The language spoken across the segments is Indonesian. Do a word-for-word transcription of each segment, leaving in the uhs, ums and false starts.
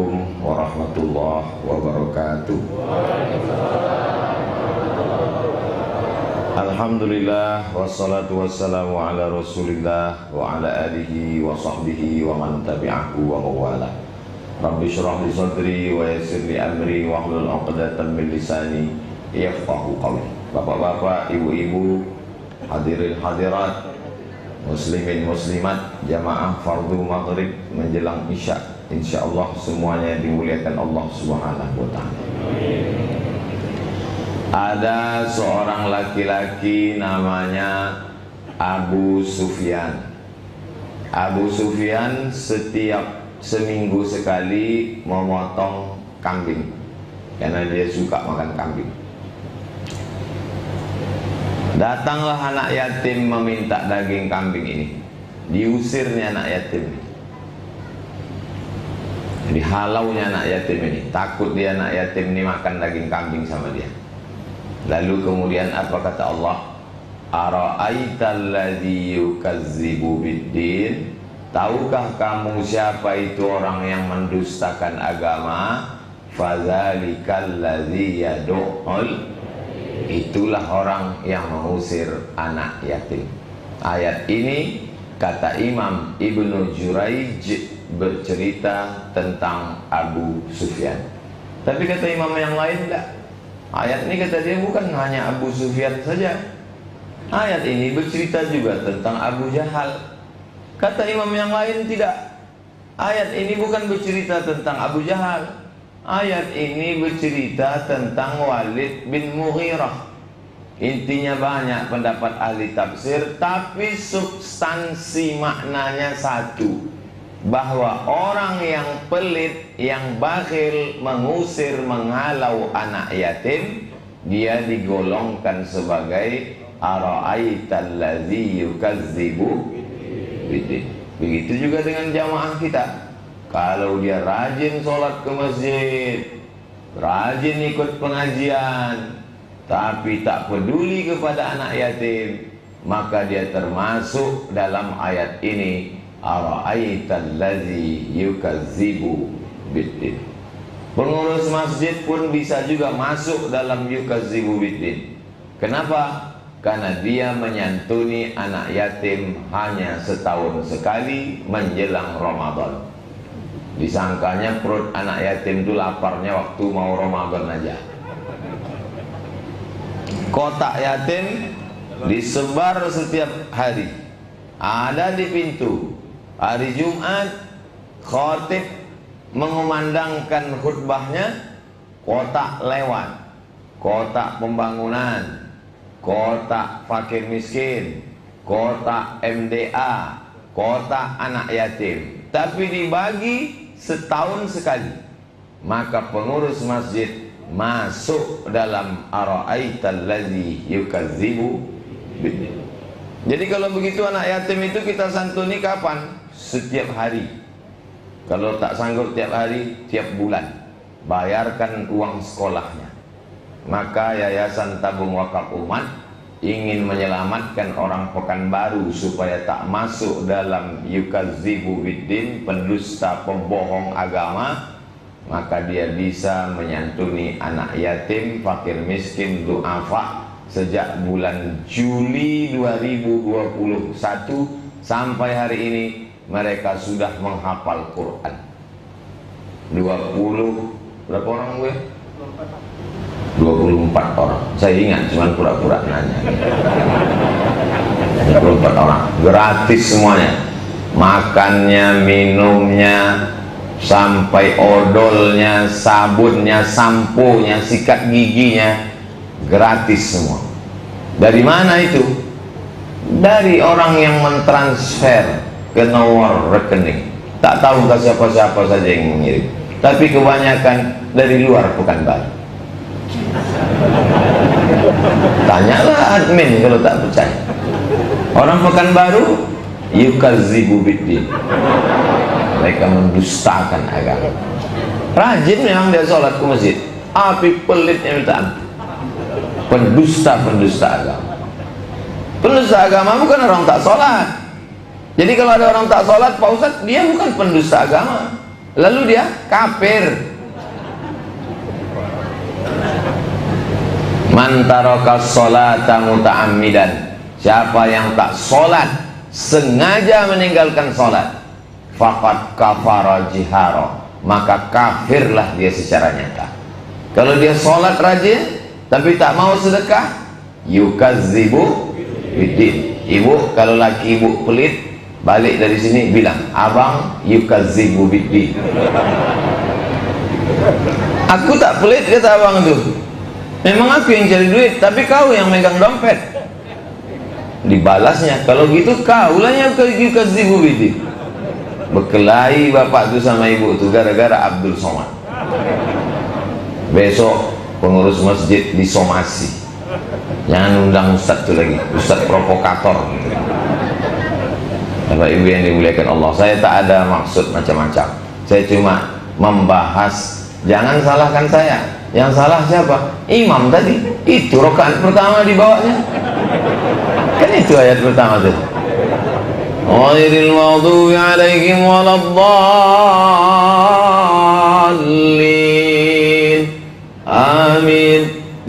Assalamualaikum warahmatullahi wabarakatuh. Alhamdulillah wassalatu wassalamu ala Rasulillah wa ala alihi wa sahbihi wa man tabi'ahu wa mawala. Rabbi syrah li sadri wa yassir li amri wa hlul 'uqdatam min lisani yafqahu qawli. Bapak-bapak, ibu-ibu, hadirin hadirat, muslimin muslimat, jamaah fardu maghrib menjelang isya, insyaallah semuanya dimuliakan Allah Subhanahu wa taala. Ada seorang laki-laki namanya Abu Sufyan. Abu Sufyan setiap seminggu sekali memotong kambing karena dia suka makan kambing. Datanglah anak yatim meminta daging kambing ini. Diusirnya anak yatim ini, dihalaunya anak yatim ini. Takut dia anak yatim ini makan daging kambing sama dia. Lalu kemudian apa kata Allah? Ara'aital ladzi yukazzibu biddin. Tahukah kamu siapa itu orang yang mendustakan agama? Fadzalikal ladzi yad'ul. Itulah orang yang mengusir anak yatim. Ayat ini kata Imam Ibnu Juraij bercerita tentang Abu Sufyan. Tapi kata imam yang lain tidak. Ayat ini kata dia bukan hanya Abu Sufyan saja. Ayat ini bercerita juga tentang Abu Jahal. Kata imam yang lain tidak. Ayat ini bukan bercerita tentang Abu Jahal. Ayat ini bercerita tentang Walid bin Mughirah. Intinya banyak pendapat ahli tafsir, tapi substansi maknanya satu, bahwa orang yang pelit, yang bakhil, mengusir, menghalau anak yatim, dia digolongkan sebagai ara'aital ladzi yukazzibu biddin. Begitu juga dengan jamaah kita. Kalau dia rajin sholat ke masjid, rajin ikut pengajian, tapi tak peduli kepada anak yatim, maka dia termasuk dalam ayat ini, ara'aital ladzi yukazzibu biddin. Pengurus masjid pun bisa juga masuk dalam yukazzibu biddin. Kenapa? Karena dia menyantuni anak yatim hanya setahun sekali menjelang Ramadan. Disangkanya perut anak yatim itu laparnya waktu mau Ramadan aja. Kotak yatim disebar setiap hari, ada di pintu. Hari Jumat khatib mengumandangkan khutbahnya, kotak lewat, kotak pembangunan, kotak fakir miskin, kotak M D A, kotak anak yatim, tapi dibagi setahun sekali. Maka pengurus masjid masuk dalam ara'aital ladzi yukazzibu biddin. Jadi kalau begitu anak yatim itu kita santuni kapan? Setiap hari. Kalau tak sanggup tiap hari, tiap bulan bayarkan uang sekolahnya. Maka Yayasan Tabung Wakaf Umat ingin menyelamatkan orang Pekanbaru supaya tak masuk dalam yukazzibu biddin, pendusta, pembohong agama. Maka dia bisa menyantuni anak yatim, fakir miskin, du'afa sejak bulan Juli dua ribu dua puluh satu sampai hari ini. Mereka sudah menghafal Quran. Dua puluh berapa orang gue? dua puluh empat orang. Saya ingat, cuma pura-pura nanya. dua puluh empat orang, gratis semuanya. Makannya, minumnya, sampai odolnya, sabunnya, sampo-nya, sikat giginya, gratis semua. Dari mana itu? Dari orang yang mentransfer ke nomor rekening. Tak tahu ke siapa-siapa saja yang mengirim, tapi kebanyakan dari luar Pekanbaru. Tanyalah admin kalau tak percaya. Orang Pekanbaru yukazzibu biddin, mereka mendustakan agama. Rajin memang dia sholat ke masjid, tapi pelitnya minta ampun. Pendusta-pendusta agama. Pendusta agama bukan orang tak sholat. Jadi kalau ada orang tak sholat, Pak Ustadz, dia bukan pendusta agama. lalu dia kafir. Man taraka sholata muta'ammidan, siapa yang tak sholat sengaja meninggalkan sholat, faqad kafara jihara, maka kafirlah dia secara nyata. Kalau dia sholat rajin tapi tak mau sedekah, yukazzibu biddin. Ibu, kalau laki ibu pelit, balik dari sini bilang, abang yukazzibu biddin. Aku tak pelit, kata abang tuh. Memang aku yang cari duit, tapi kau yang megang dompet. Dibalasnya, kalau gitu kau lah yang yukazzibu biddin. Berkelahi bapak tuh sama ibu tuh gara-gara Abdul Somad. Besok pengurus masjid disomasi, jangan undang ustadz itu lagi, ustadz provokator gitu. Bapak ibu yang dimuliakan Allah, saya tak ada maksud macam-macam, saya cuma membahas. Jangan salahkan saya, yang salah siapa? Imam tadi, itu rakaat pertama dibawanya, kan itu ayat pertama tuh, ghairil maghdubi alaihim waladdallin. Amin.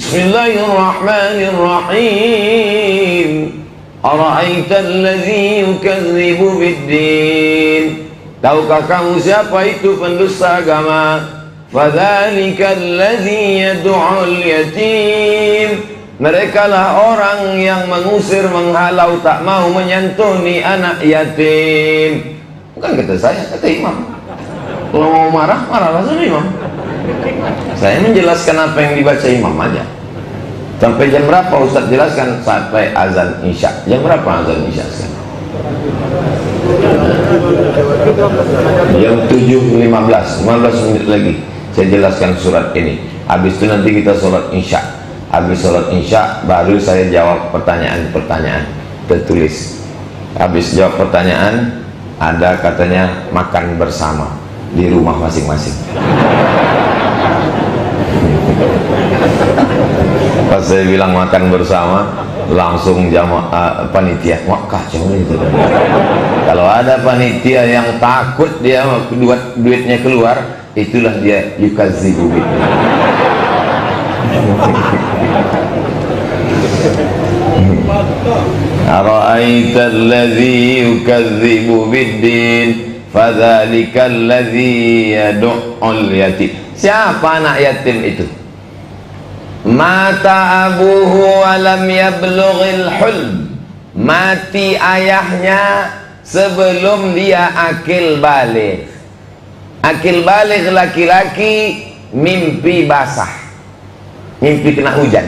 Bismillahirrahmanirrahim. Ara'aita allazi yukadzibu biddin. Tahukah kamu siapa itu pendusta agama? Fadzalika allazi yad'ul yatim. Mereka lah orang yang mengusir, menghalau, tak mau menyantuni anak yatim. Bukan kata saya, kata imam. Kalau mau marah, marahlah sama imam. Saya menjelaskan apa yang dibaca imam aja. Sampai jam berapa Ustaz jelaskan? Sampai azan isya. Jam berapa azan isya sekarang? Jam tujuh lima belas, lima belas menit lagi saya jelaskan surat ini. Habis itu nanti kita sholat isya. Habis sholat isya baru saya jawab pertanyaan-pertanyaan tertulis. Habis jawab pertanyaan, ada katanya makan bersama di rumah masing-masing. Pas saya bilang makan bersama, langsung jamaah panitia, wah kacau itu. Kalau ada panitia yang takut dia duit, duitnya keluar, itulah dia yukadzibu biddin. Ara'aita allazi yukadzibu biddin, fadzalika allazi yad'ul yatim. Siapa anak yatim itu? Mata abuhu walam yablughil hulm. Mati ayahnya sebelum dia akil balik. Akil balik laki-laki mimpi basah, mimpi kena hujan.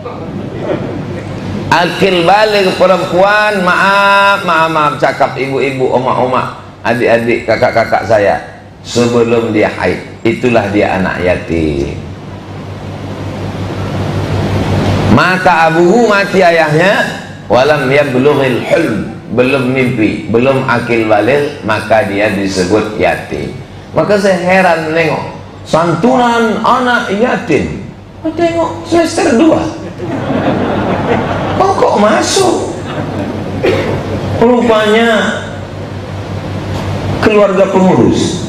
Akil balik perempuan, maaf, maaf, maaf cakap ibu-ibu, oma-oma, adik-adik, kakak-kakak saya, sebelum dia haid. Itulah dia anak yatim. Mata abuhu, mati ayahnya, walam yablughil hulm, belum mimpi, belum akil balik, maka dia disebut yatim. Maka saya heran nengok santunan anak yatim. Tengok semester dua, oh kok masuk? Rupanya keluarga pengurus.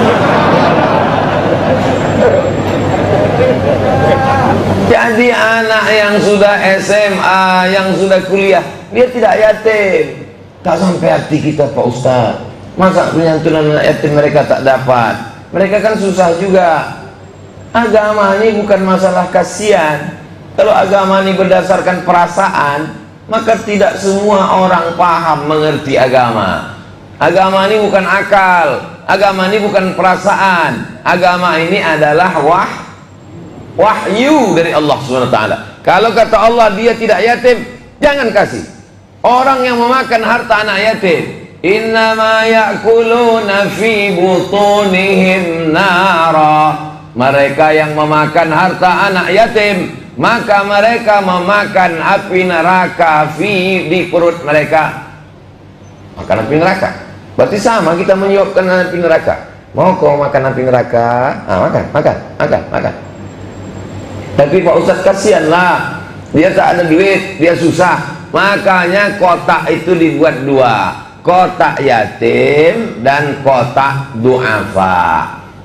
Jadi anak yang sudah S M A, yang sudah kuliah, dia tidak yatim. Tak sampai hati kita Pak Ustaz. Masa penyantunan anak yatim mereka tak dapat? Mereka kan susah juga. Agama ini bukan masalah kasihan. Kalau agama ini berdasarkan perasaan, maka tidak semua orang paham mengerti agama. Agama ini bukan akal, agama ini bukan perasaan. Agama ini adalah wah wahyu dari Allah subhanahu wa taala. Kalau kata Allah dia tidak yatim, jangan kasih. Orang yang memakan harta anak yatim, innama ya'kuluna fi butunihim nara. Mereka yang memakan harta anak yatim, maka mereka memakan api neraka fi di perut mereka. Makan api neraka. Berarti sama kita menyuapkan api neraka. Mau kau makan api neraka? Ah, makan, makan, makan, makan. Tapi Pak Ustaz kasihanlah, dia tak ada duit, dia susah. Makanya kotak itu dibuat dua, kotak yatim dan kotak du'afa.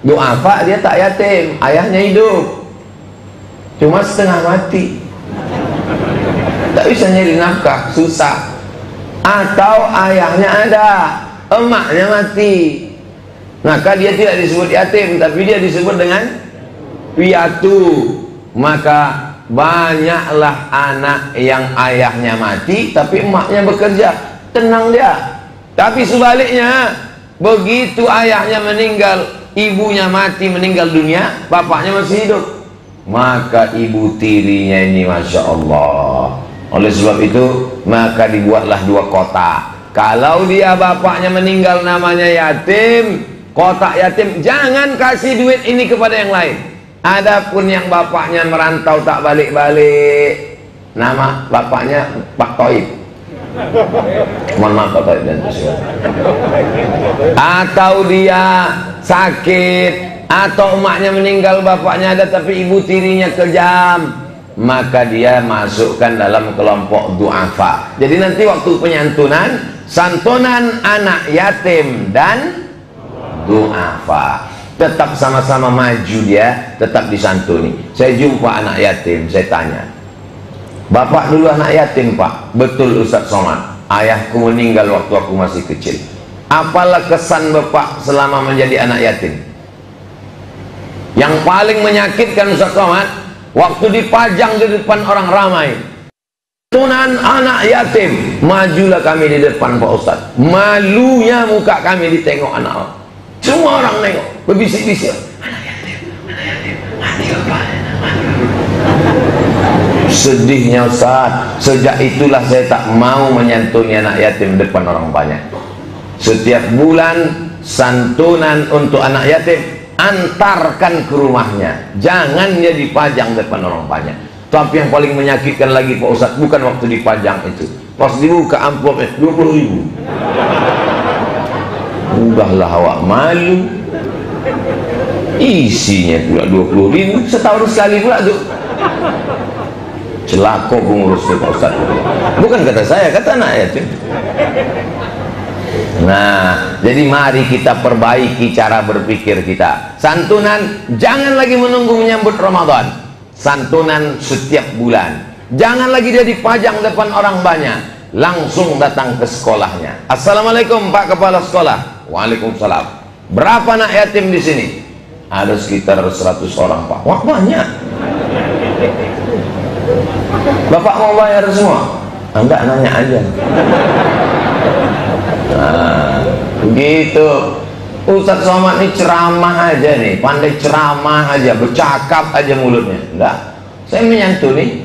Du'afa dia tak yatim, ayahnya hidup, cuma setengah mati, tak bisa nyari nafkah, susah. Atau ayahnya ada, emaknya mati, maka dia tidak disebut yatim, tapi dia disebut dengan piatu. Maka banyaklah anak yang ayahnya mati tapi emaknya bekerja, tenang dia. Tapi sebaliknya, begitu ayahnya meninggal, ibunya mati meninggal dunia, bapaknya masih hidup, maka ibu tirinya ini Masya Allah. Oleh sebab itu maka dibuatlah dua kotak. Kalau dia bapaknya meninggal namanya yatim, kotak yatim, jangan kasih duit ini kepada yang lain. Adapun yang bapaknya merantau tak balik-balik, nama bapaknya Pak Toib, mohon maaf Pak Toib dan atau dia sakit, atau emaknya meninggal bapaknya ada tapi ibu tirinya kejam, maka dia masukkan dalam kelompok du'afa. Jadi nanti waktu penyantunan, santunan anak yatim dan du'afa tetap sama-sama maju, dia tetap disantuni. Saya jumpa anak yatim, saya tanya, bapak dulu anak yatim Pak? Betul Ustaz Somad, ayahku meninggal waktu aku masih kecil. Apalah kesan bapak selama menjadi anak yatim? Yang paling menyakitkan Ustaz Somad, waktu dipajang di depan orang ramai, tunan anak yatim, majulah kami di depan Pak Ustaz, malunya muka kami ditengok anak orang. Semua orang nengok, berbisik-bisik, anak yatim, anak yatim, mati bapaknya, mati. Sedihnya Ustaz, sejak itulah saya tak mau menyantuni anak yatim depan orang banyak. Setiap bulan santunan untuk anak yatim, antarkan ke rumahnya, jangan dia dipajang depan orang banyak. Tapi yang paling menyakitkan lagi Pak Ustaz, bukan waktu dipajang itu, pas dibuka amplopnya dua puluh ribu. Udahlah awak malu, isinya pula dua puluh ribu, setahun sekali pula tuh. Celaka pengurusnya Pak Ustaz. Bukan kata saya, kata anak yatim. Nah, jadi mari kita perbaiki cara berpikir kita. Santunan jangan lagi menunggu menyambut Ramadan, santunan setiap bulan. Jangan lagi dia dipajang depan orang banyak, langsung datang ke sekolahnya. Assalamualaikum Pak Kepala Sekolah. Waalaikumsalam. Berapa anak yatim di sini? Ada sekitar seratus orang Pak. Wah banyak. Bapak mau bayar semua? Enggak, nanya aja. Nah, begitu. Ustaz Somad ini ceramah aja nih, pandai ceramah aja, bercakap aja mulutnya. Enggak, saya menyantuni.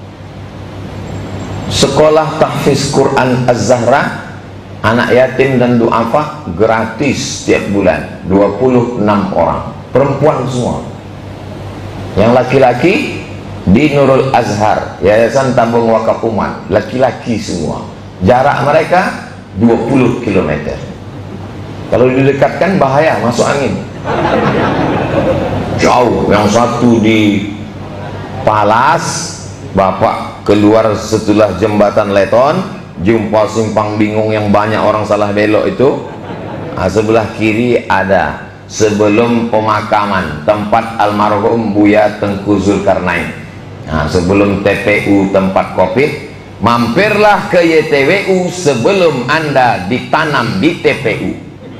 Sekolah tahfiz Quran Az-Zahra, anak yatim dan du'afa gratis setiap bulan, dua puluh enam orang, perempuan semua. Yang laki-laki di Nurul Azhar, Yayasan Tabung Wakaf Umat, laki-laki semua. Jarak mereka dua puluh kilometer. Kalau didekatkan bahaya, masuk angin. Jauh. Yang satu di Palas, bapak keluar setelah jembatan Leton, jumpa simpang bingung yang banyak orang salah belok itu. Nah, sebelah kiri ada sebelum pemakaman tempat almarhum Buya Tengku Zulkarnain. Nah, sebelum T P U tempat Covid, mampirlah ke Y T W U sebelum Anda ditanam di T P U.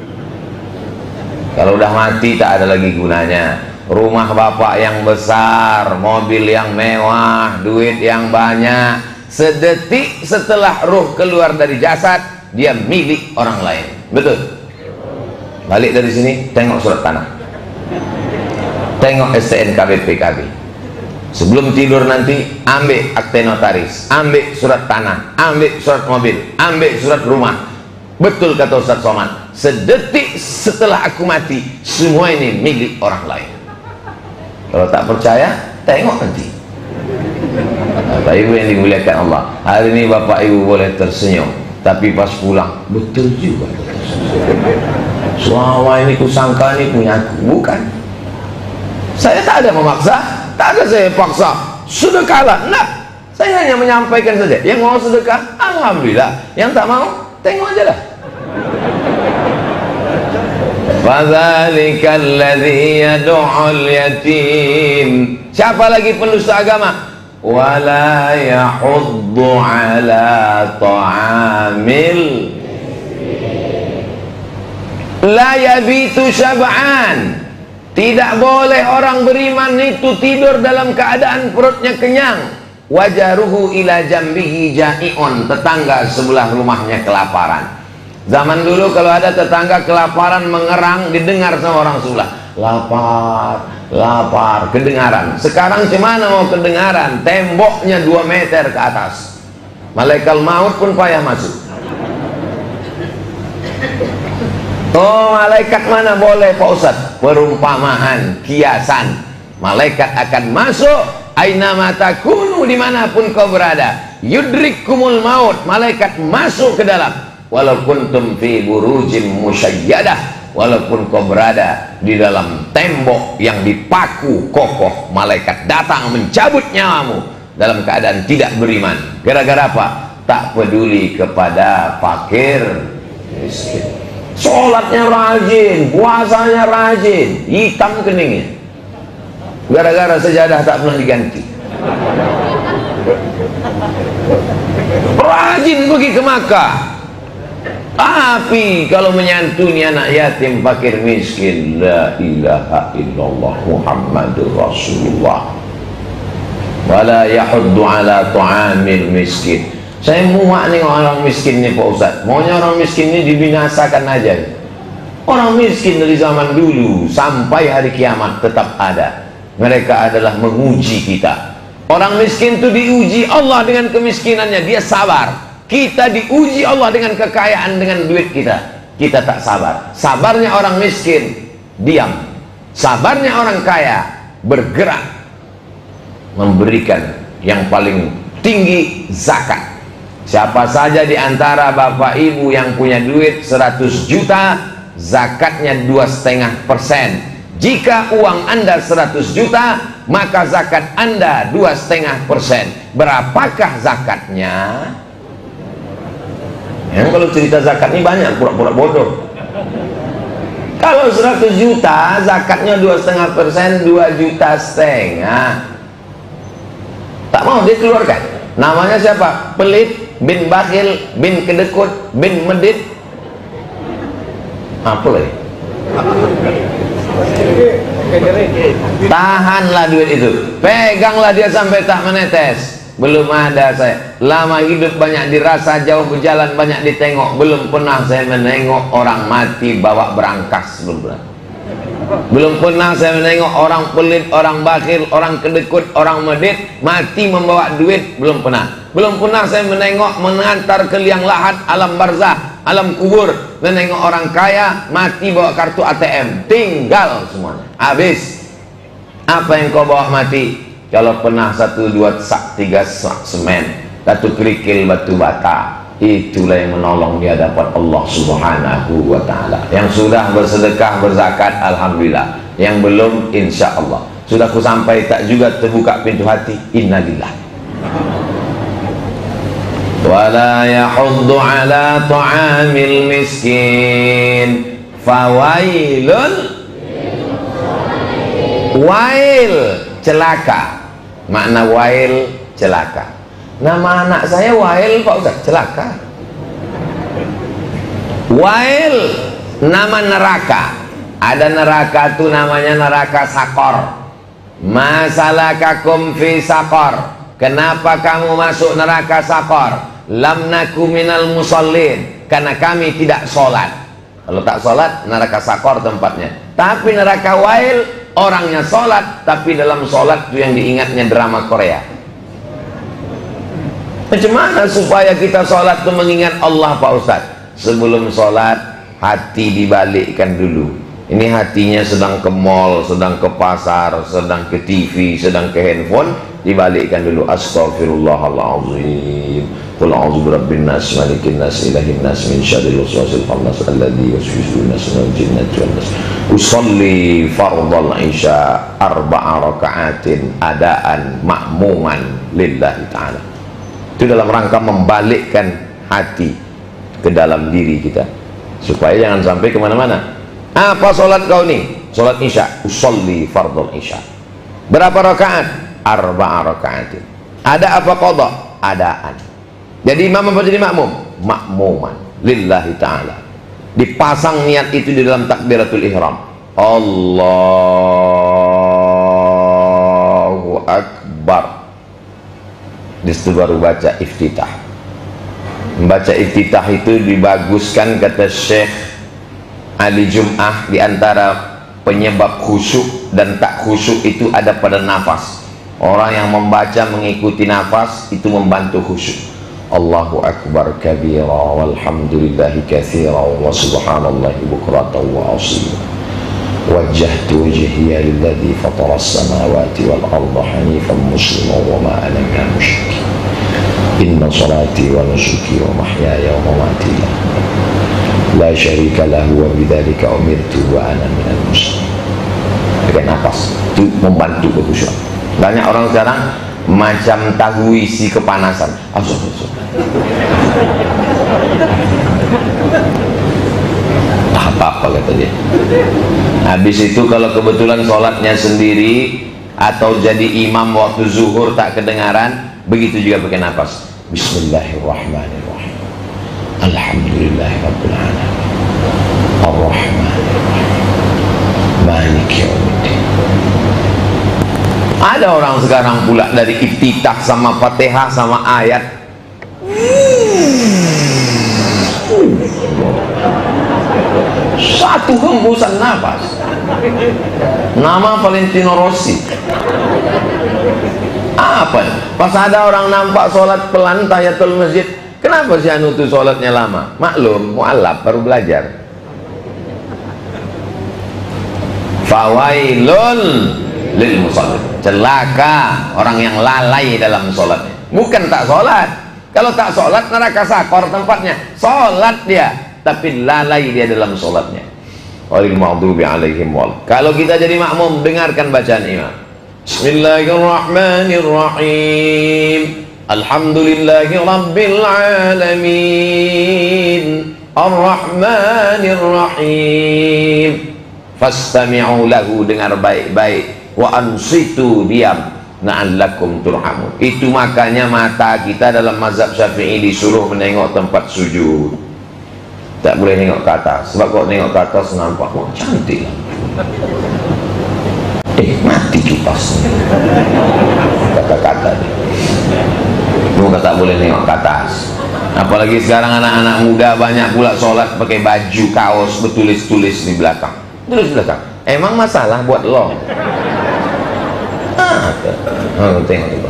Kalau udah mati tak ada lagi gunanya. Rumah bapak yang besar, mobil yang mewah, duit yang banyak, sedetik setelah ruh keluar dari jasad, dia milik orang lain. Betul? Balik dari sini, tengok surat tanah, tengok S T N K B P K B. Sebelum tidur nanti, ambil akte notaris, ambil surat tanah, ambil surat mobil, ambil surat rumah. Betul kata Ustaz Somad, sedetik setelah aku mati, semua ini milik orang lain. Kalau tak percaya, tengok nanti. Bapak Ibu yang dimuliakan Allah, hari ini Bapak Ibu boleh tersenyum, tapi pas pulang, betul juga. Selama ini kusangka ini punya aku, bukan. Saya tak ada memaksa, tak ada saya paksa. Sedekahlah, nah, saya hanya menyampaikan saja. Yang mau sedekah, alhamdulillah. Yang tak mau, tengok aja lah. Fadzalika alladzi yad'ul yatim. Siapa lagi pendusta agama? Wala yahuddu ala ta'amil, la yabitu syab'an. Tidak boleh orang beriman itu tidur dalam keadaan perutnya kenyang. Wajaruhu ila jambihi ja'i'un. Tetangga sebelah rumahnya kelaparan. Zaman dulu kalau ada tetangga kelaparan mengerang, didengar sama orang sebelah. Lapar, lapar, kedengaran. Sekarang gimana mau kedengaran? Temboknya dua meter ke atas. Malaikat maut pun payah masuk. Oh, malaikat mana boleh Pak Ustadz? Perumpamaan, kiasan. Malaikat akan masuk aina matakunu, dimanapun kau berada. Yudrikumul maut. Malaikat masuk ke dalam. Walau kuntum fi burujim musyayyadah, walaupun kau berada di dalam tembok yang dipaku kokoh, malaikat datang mencabut nyawamu dalam keadaan tidak beriman. Gara-gara apa? Tak peduli kepada fakir miskin. Sholatnya rajin, puasanya rajin, hitam keningnya. Gara-gara sejadah tak pernah diganti. Rajin pergi ke Makkah. Tapi kalau menyantuni anak yatim fakir miskin, la ilaha illallah Muhammadur Rasulullah, wala yahuddu ala ta'amil miskin. Saya muak nih orang miskin nih Pak Ustaz. Maunya orang miskin ini dibinasakan aja. Orang miskin dari zaman dulu sampai hari kiamat tetap ada. Mereka adalah menguji kita. Orang miskin itu diuji Allah dengan kemiskinannya, dia sabar. Kita diuji Allah dengan kekayaan, dengan duit kita. Kita tak sabar. Sabarnya orang miskin, diam. Sabarnya orang kaya, bergerak. Memberikan yang paling tinggi, zakat. Siapa saja di antara bapak ibu yang punya duit seratus juta, zakatnya dua koma lima persen. Jika uang anda seratus juta, maka zakat anda dua koma lima persen. Berapakah zakatnya? Yang kalau cerita zakat ini banyak pura-pura bodoh. Kalau seratus juta zakatnya dua koma lima persen, dua juta setengah. Tak mau dia keluarkan. Namanya siapa? Pelit, bin bakhil, bin kedekut, bin medit. Apa lagi? Tahanlah duit itu, peganglah dia sampai tak menetes. Belum ada saya, lama hidup banyak dirasa, jauh berjalan banyak ditengok. Belum pernah saya menengok orang mati bawa berangkas, belum pernah. Belum pernah saya menengok orang pelit, orang bakhil, orang kedekut, orang medit mati membawa duit, belum pernah. Belum pernah saya menengok mengantar ke liang lahat, alam barzah, alam kubur, menengok orang kaya mati bawa kartu A T M, tinggal semuanya, habis. Apa yang kau bawa mati? Kalau pernah satu dua sak tiga sak semen, satu kerikil batu bata, itulah yang menolong di hadapan Allah Subhanahu wa Ta'ala. Yang sudah bersedekah berzakat, alhamdulillah. Yang belum, insya Allah. Sudah ku sampai tak juga terbuka pintu hati, innalillah. Wala yahuddu ala ta'amil miskin fawailun, wail, celaka. Makna wail, celaka. Nama anak saya Wail Pak Ustaz, celaka. Wail, nama neraka. Ada neraka tuh namanya neraka sakor. Masalakakum fi sakor. Kenapa kamu masuk neraka sakor? Lam naku minal musallin. Karena kami tidak sholat. Kalau tak sholat, neraka sakor tempatnya. Tapi neraka Wail, orangnya sholat, tapi dalam sholat itu yang diingatnya drama Korea. Macam mana supaya kita sholat itu mengingat Allah Pak Ustadz? Sebelum sholat, hati dibalikkan dulu. Ini hatinya sedang ke mall, sedang ke pasar, sedang ke T V, sedang ke handphone, dibalikkan dulu. Astaghfirullahaladzim. Qul a'udzu birabbin nas, malikin nas, ilahin nas, min syarril waswasil khannas, alladzi yuwaswisu fi sudurin jinnati wan nas. Usolli fardhal isya arba'a raka'atin adaan ma'muman lillahi ta'ala. Itu dalam rangka membalikkan hati ke dalam diri kita, supaya jangan sampai kemana-mana. Apa sholat kau nih? Sholat isya. Usolli fardul isya. Berapa rakaat? Arba'a rakaatin. Ada apa qadha? Adaan. Jadi imam apa jadi makmum? Makmuman lillahi ta'ala. Dipasang niat itu di dalam takbiratul ihram. Allahu akbar. Disitu baru baca iftitah. Membaca iftitah itu dibaguskan, kata Syekh Ali Jum'ah, di antara penyebab khusyuk dan tak khusyuk itu ada pada nafas. Orang yang membaca mengikuti nafas itu membantu khusyuk. Allahu akbar kabira walhamdulillahi katsira wa subhanallahi bukratan wa asila. Wajjahtu wajhiya lilladzi fatara as-samawati wal arda hanifan musliman wa ma ana minal musyrikin. Inna salati wa nusuki wa mahyaya wa mamati la syarika lahu wa bidzalika umirtu wa ana minal muslimin. Dengan nafas itu membantu kekhusyukan. Banyak orang sekarang macam tahu isi kepanasan. Asal, asal. Apa-apa kata dia. Habis itu kalau kebetulan sholatnya sendiri atau jadi imam waktu zuhur tak kedengaran, begitu juga pakai nafas. Bismillahirrahmanirrahim. Alhamdulillahirabbil alamin. Arrahmanirrahim. Maliki yaumiddin. Ada orang sekarang pula dari iftitah sama Fatihah sama ayat satu hembusan nafas. Nama Valentino Rossi. Apa? Pas ada orang nampak sholat pelan tahiyatul masjid, kenapa si anu tuh sholatnya lama? Maklum, mu'alaf baru belajar. Fawailun lil musallin. Celaka orang yang lalai dalam sholatnya. Bukan tak sholat. Kalau tak sholat neraka sakor tempatnya. Sholat dia, tapi lalai dia dalam sholatnya. Walil maghdubi alaihim wal. Kalau kita jadi makmum, dengarkan bacaan imam. Bismillahirrahmanirrahim. Alhamdulillahi rabbil alamin. Ar-Rahmanirrahim. Fastami'u lahu, dengar baik-baik. Wa ansitu, diam, na'allakum turhamun. Itu makanya mata kita dalam mazhab Syafi'i disuruh menengok tempat sujud, tak boleh nengok ke atas. Sebab kalau nengok ke atas nampak wah cantik lah, eh mati kipas, kata-kata dia. Muka tak boleh nengok ke atas. Apalagi sekarang anak-anak muda banyak pula sholat pakai baju kaos bertulis-tulis di belakang. Tulis di belakang, emang masalah buat lo? Oh, tengok itu.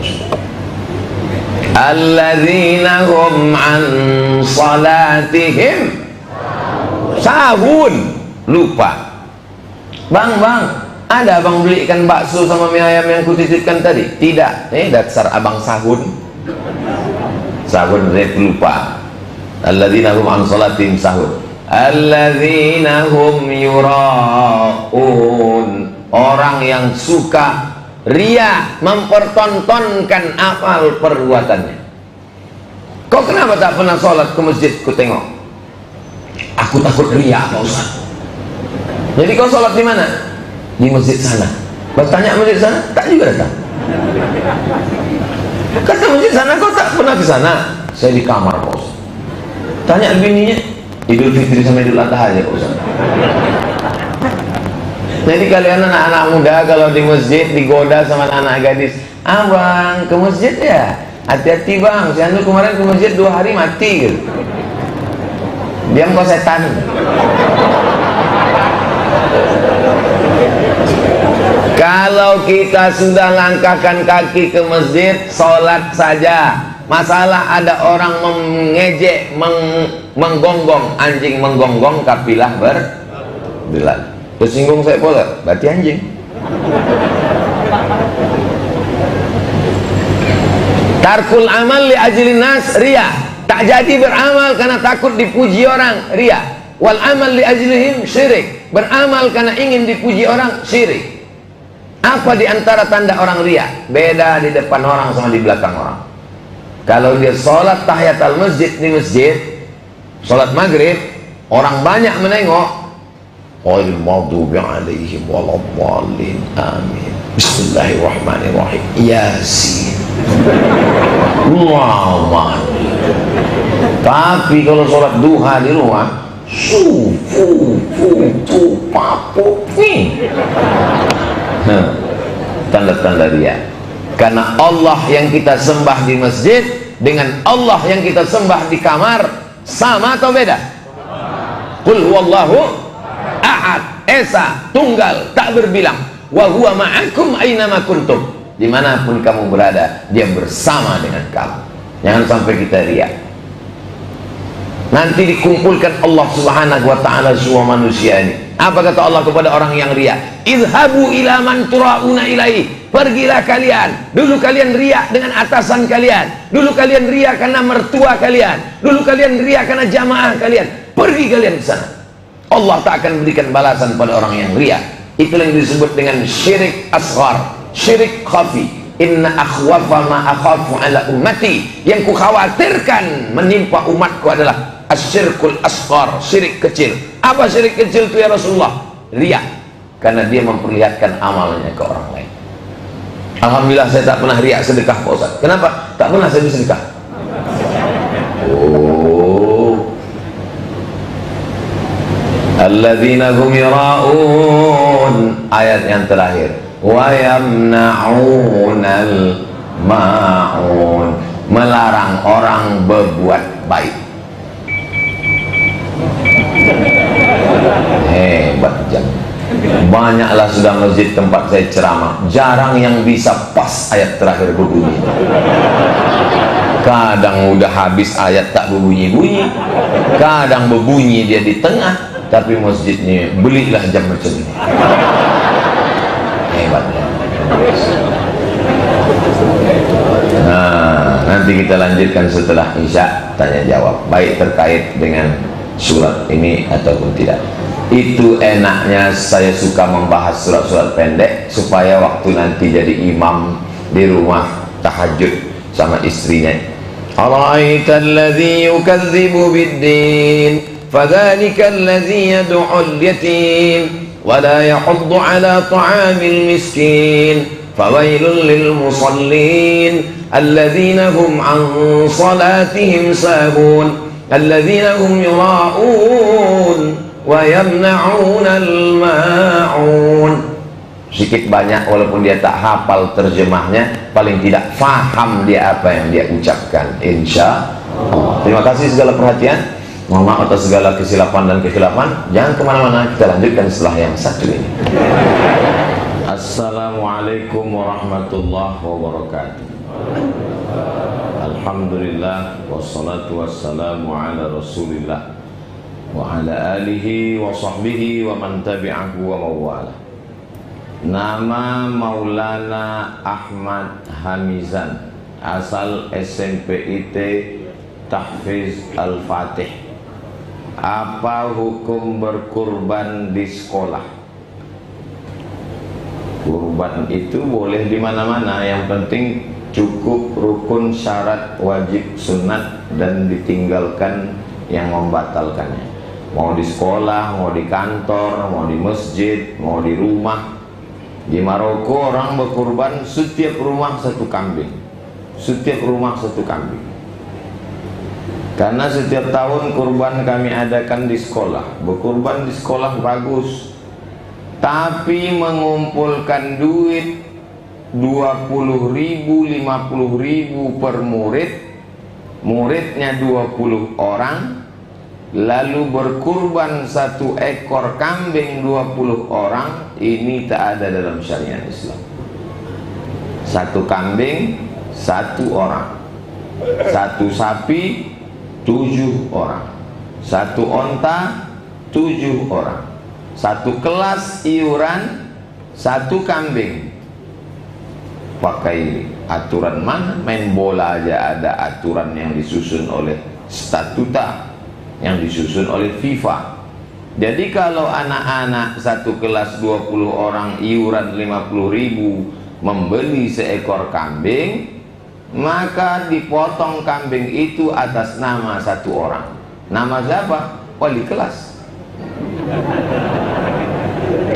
Alladzina hum an salatihim sahun, lupa. Bang, bang, ada abang beli ikan bakso sama mie ayam yang kutitipkan tadi? Tidak. Eh, dasar abang sahun. Sahun dia lupa. Alladzina hum an salatihim sahun. Alladzina hum yura'un. Orang yang suka ria, mempertontonkan amal perbuatannya. Kau kenapa tak pernah sholat ke masjid? Ku tengok, aku takut ria, Pak Ustaz. Jadi kau sholat di mana? Di masjid sana. Pas tanya masjid sana, tak juga datang. Kata masjid sana, kau tak pernah ke sana? Saya di kamar, Pak Ustaz. Tanya bininya, Idul Fitri sama Idul Adha aja, Pak Ustaz. Jadi kalian anak-anak muda kalau di masjid digoda sama anak gadis, abang ke masjid ya, hati-hati bang, si Anu kemarin ke masjid dua hari mati gitu. Diam kau setan. Kalau kita sudah langkahkan kaki ke masjid, sholat saja. Masalah ada orang mengejek, meng, menggonggong, anjing menggonggong, kapilah berbelah. Tersinggung saya pola, berarti anjing. Tarkul amal li ajlin nas, ria. Tak jadi beramal karena takut dipuji orang, ria. Wal amal li ajlihim, syirik. Beramal karena ingin dipuji orang, syirik. Apa di antara tanda orang ria? Beda di depan orang sama di belakang orang. Kalau dia sholat tahiyatul masjid di masjid, sholat maghrib, orang banyak menengok, ghairil maghdubi 'alaihim waladdallin. Amin. Bismillahirrahmanirrahim. Yasin. Muhammad. Tapi kalau sholat duha di rumah, su fu fu tu papu ni. Tanda-tanda dia. Karena Allah yang kita sembah di masjid dengan Allah yang kita sembah di kamar sama atau beda? Qul huwallahu ahad, esa, tunggal, tak berbilang. Wa huwa ma'akum aynama kuntum. Dimanapun kamu berada, dia bersama dengan kamu. Jangan sampai kita riya. Nanti dikumpulkan Allah subhanahu wa ta'ala semua manusia ini. Apa kata Allah kepada orang yang riya? Idhabu ila man tura'una ilaihi. Pergilah kalian. Dulu kalian riya dengan atasan kalian. Dulu kalian riya karena mertua kalian. Dulu kalian riya karena jamaah kalian. Pergi kalian ke sana. Allah tak akan berikan balasan pada orang yang riya. Itu yang disebut dengan syirik asghar, syirik khafi. Inna akhwafa ma akhafu ala ummati. Yang kukhawatirkan menimpa umatku adalah asyirkul asghar, syirik kecil. Apa syirik kecil itu ya Rasulullah? Riya. Karena dia memperlihatkan amalnya ke orang lain. Alhamdulillah saya tak pernah riak sedekah Pak Ustaz. Kenapa? Tak pernah saya bersedekah. Oh. Alladzina hum yura'un, ayat yang terakhir. Wa yamna'unal ma'un, melarang orang berbuat baik. Hebat jam. Banyaklah sudah masjid tempat saya ceramah, jarang yang bisa pas ayat terakhir berbunyi. Kadang udah habis ayat tak berbunyi-bunyi, kadang berbunyi dia di tengah, tapi masjidnya belilah jam macam ini. Hebatnya. Nah, nanti kita lanjutkan setelah Isya tanya jawab, baik terkait dengan surat ini ataupun tidak. Itu enaknya saya suka membahas surat-surat pendek supaya waktu nanti jadi imam di rumah tahajud sama istrinya. Ara'aita alladhi yukadzibu bid-din fadhalika alladhi yad'ul yatim wa la yahuddu ala ta'amil miskin fawailul lil musallin alladhina hum an salatihim sahun alladhina hum yura'un wa yamna'unal ma'un. Sedikit banyak walaupun dia tak hafal terjemahnya, paling tidak faham dia apa yang dia ucapkan, insya Allah. Terima kasih segala perhatian, mohon maaf atas segala kesilapan dan kekhilafan. Jangan kemana-mana, kita lanjutkan setelah yang satu ini. Assalamualaikum warahmatullahi wabarakatuh. Alhamdulillah wassalatu wassalamu ala rasulillah wa ala alihi wa sahbihi wa man tabi'ahu wa mawala. Nama Maulana Ahmad Hamizan, asal S M P I T Tahfiz Al-Fatih. Apa hukum berkurban di sekolah? Kurban itu boleh di mana-mana, yang penting cukup rukun, syarat, wajib, sunat, dan ditinggalkan yang membatalkannya. Mau di sekolah, mau di kantor, mau di masjid, mau di rumah. Di Maroko orang berkurban setiap rumah satu kambing, setiap rumah satu kambing. Karena setiap tahun kurban kami adakan di sekolah. Berkurban di sekolah bagus, tapi mengumpulkan duit dua puluh ribu, lima puluh ribu per murid, muridnya dua puluh orang, lalu berkurban satu ekor kambing dua puluh orang, ini tak ada dalam syariat Islam. Satu kambing satu orang, satu sapi tujuh orang, satu onta tujuh orang, satu kelas iuran satu kambing. Pakai aturan mana? Main bola aja ada aturan yang disusun oleh statuta, yang disusun oleh FIFA. Jadi kalau anak-anak satu kelas dua puluh orang, iuran lima puluh ribu, membeli seekor kambing, maka dipotong kambing itu atas nama satu orang. Nama siapa? Wali kelas.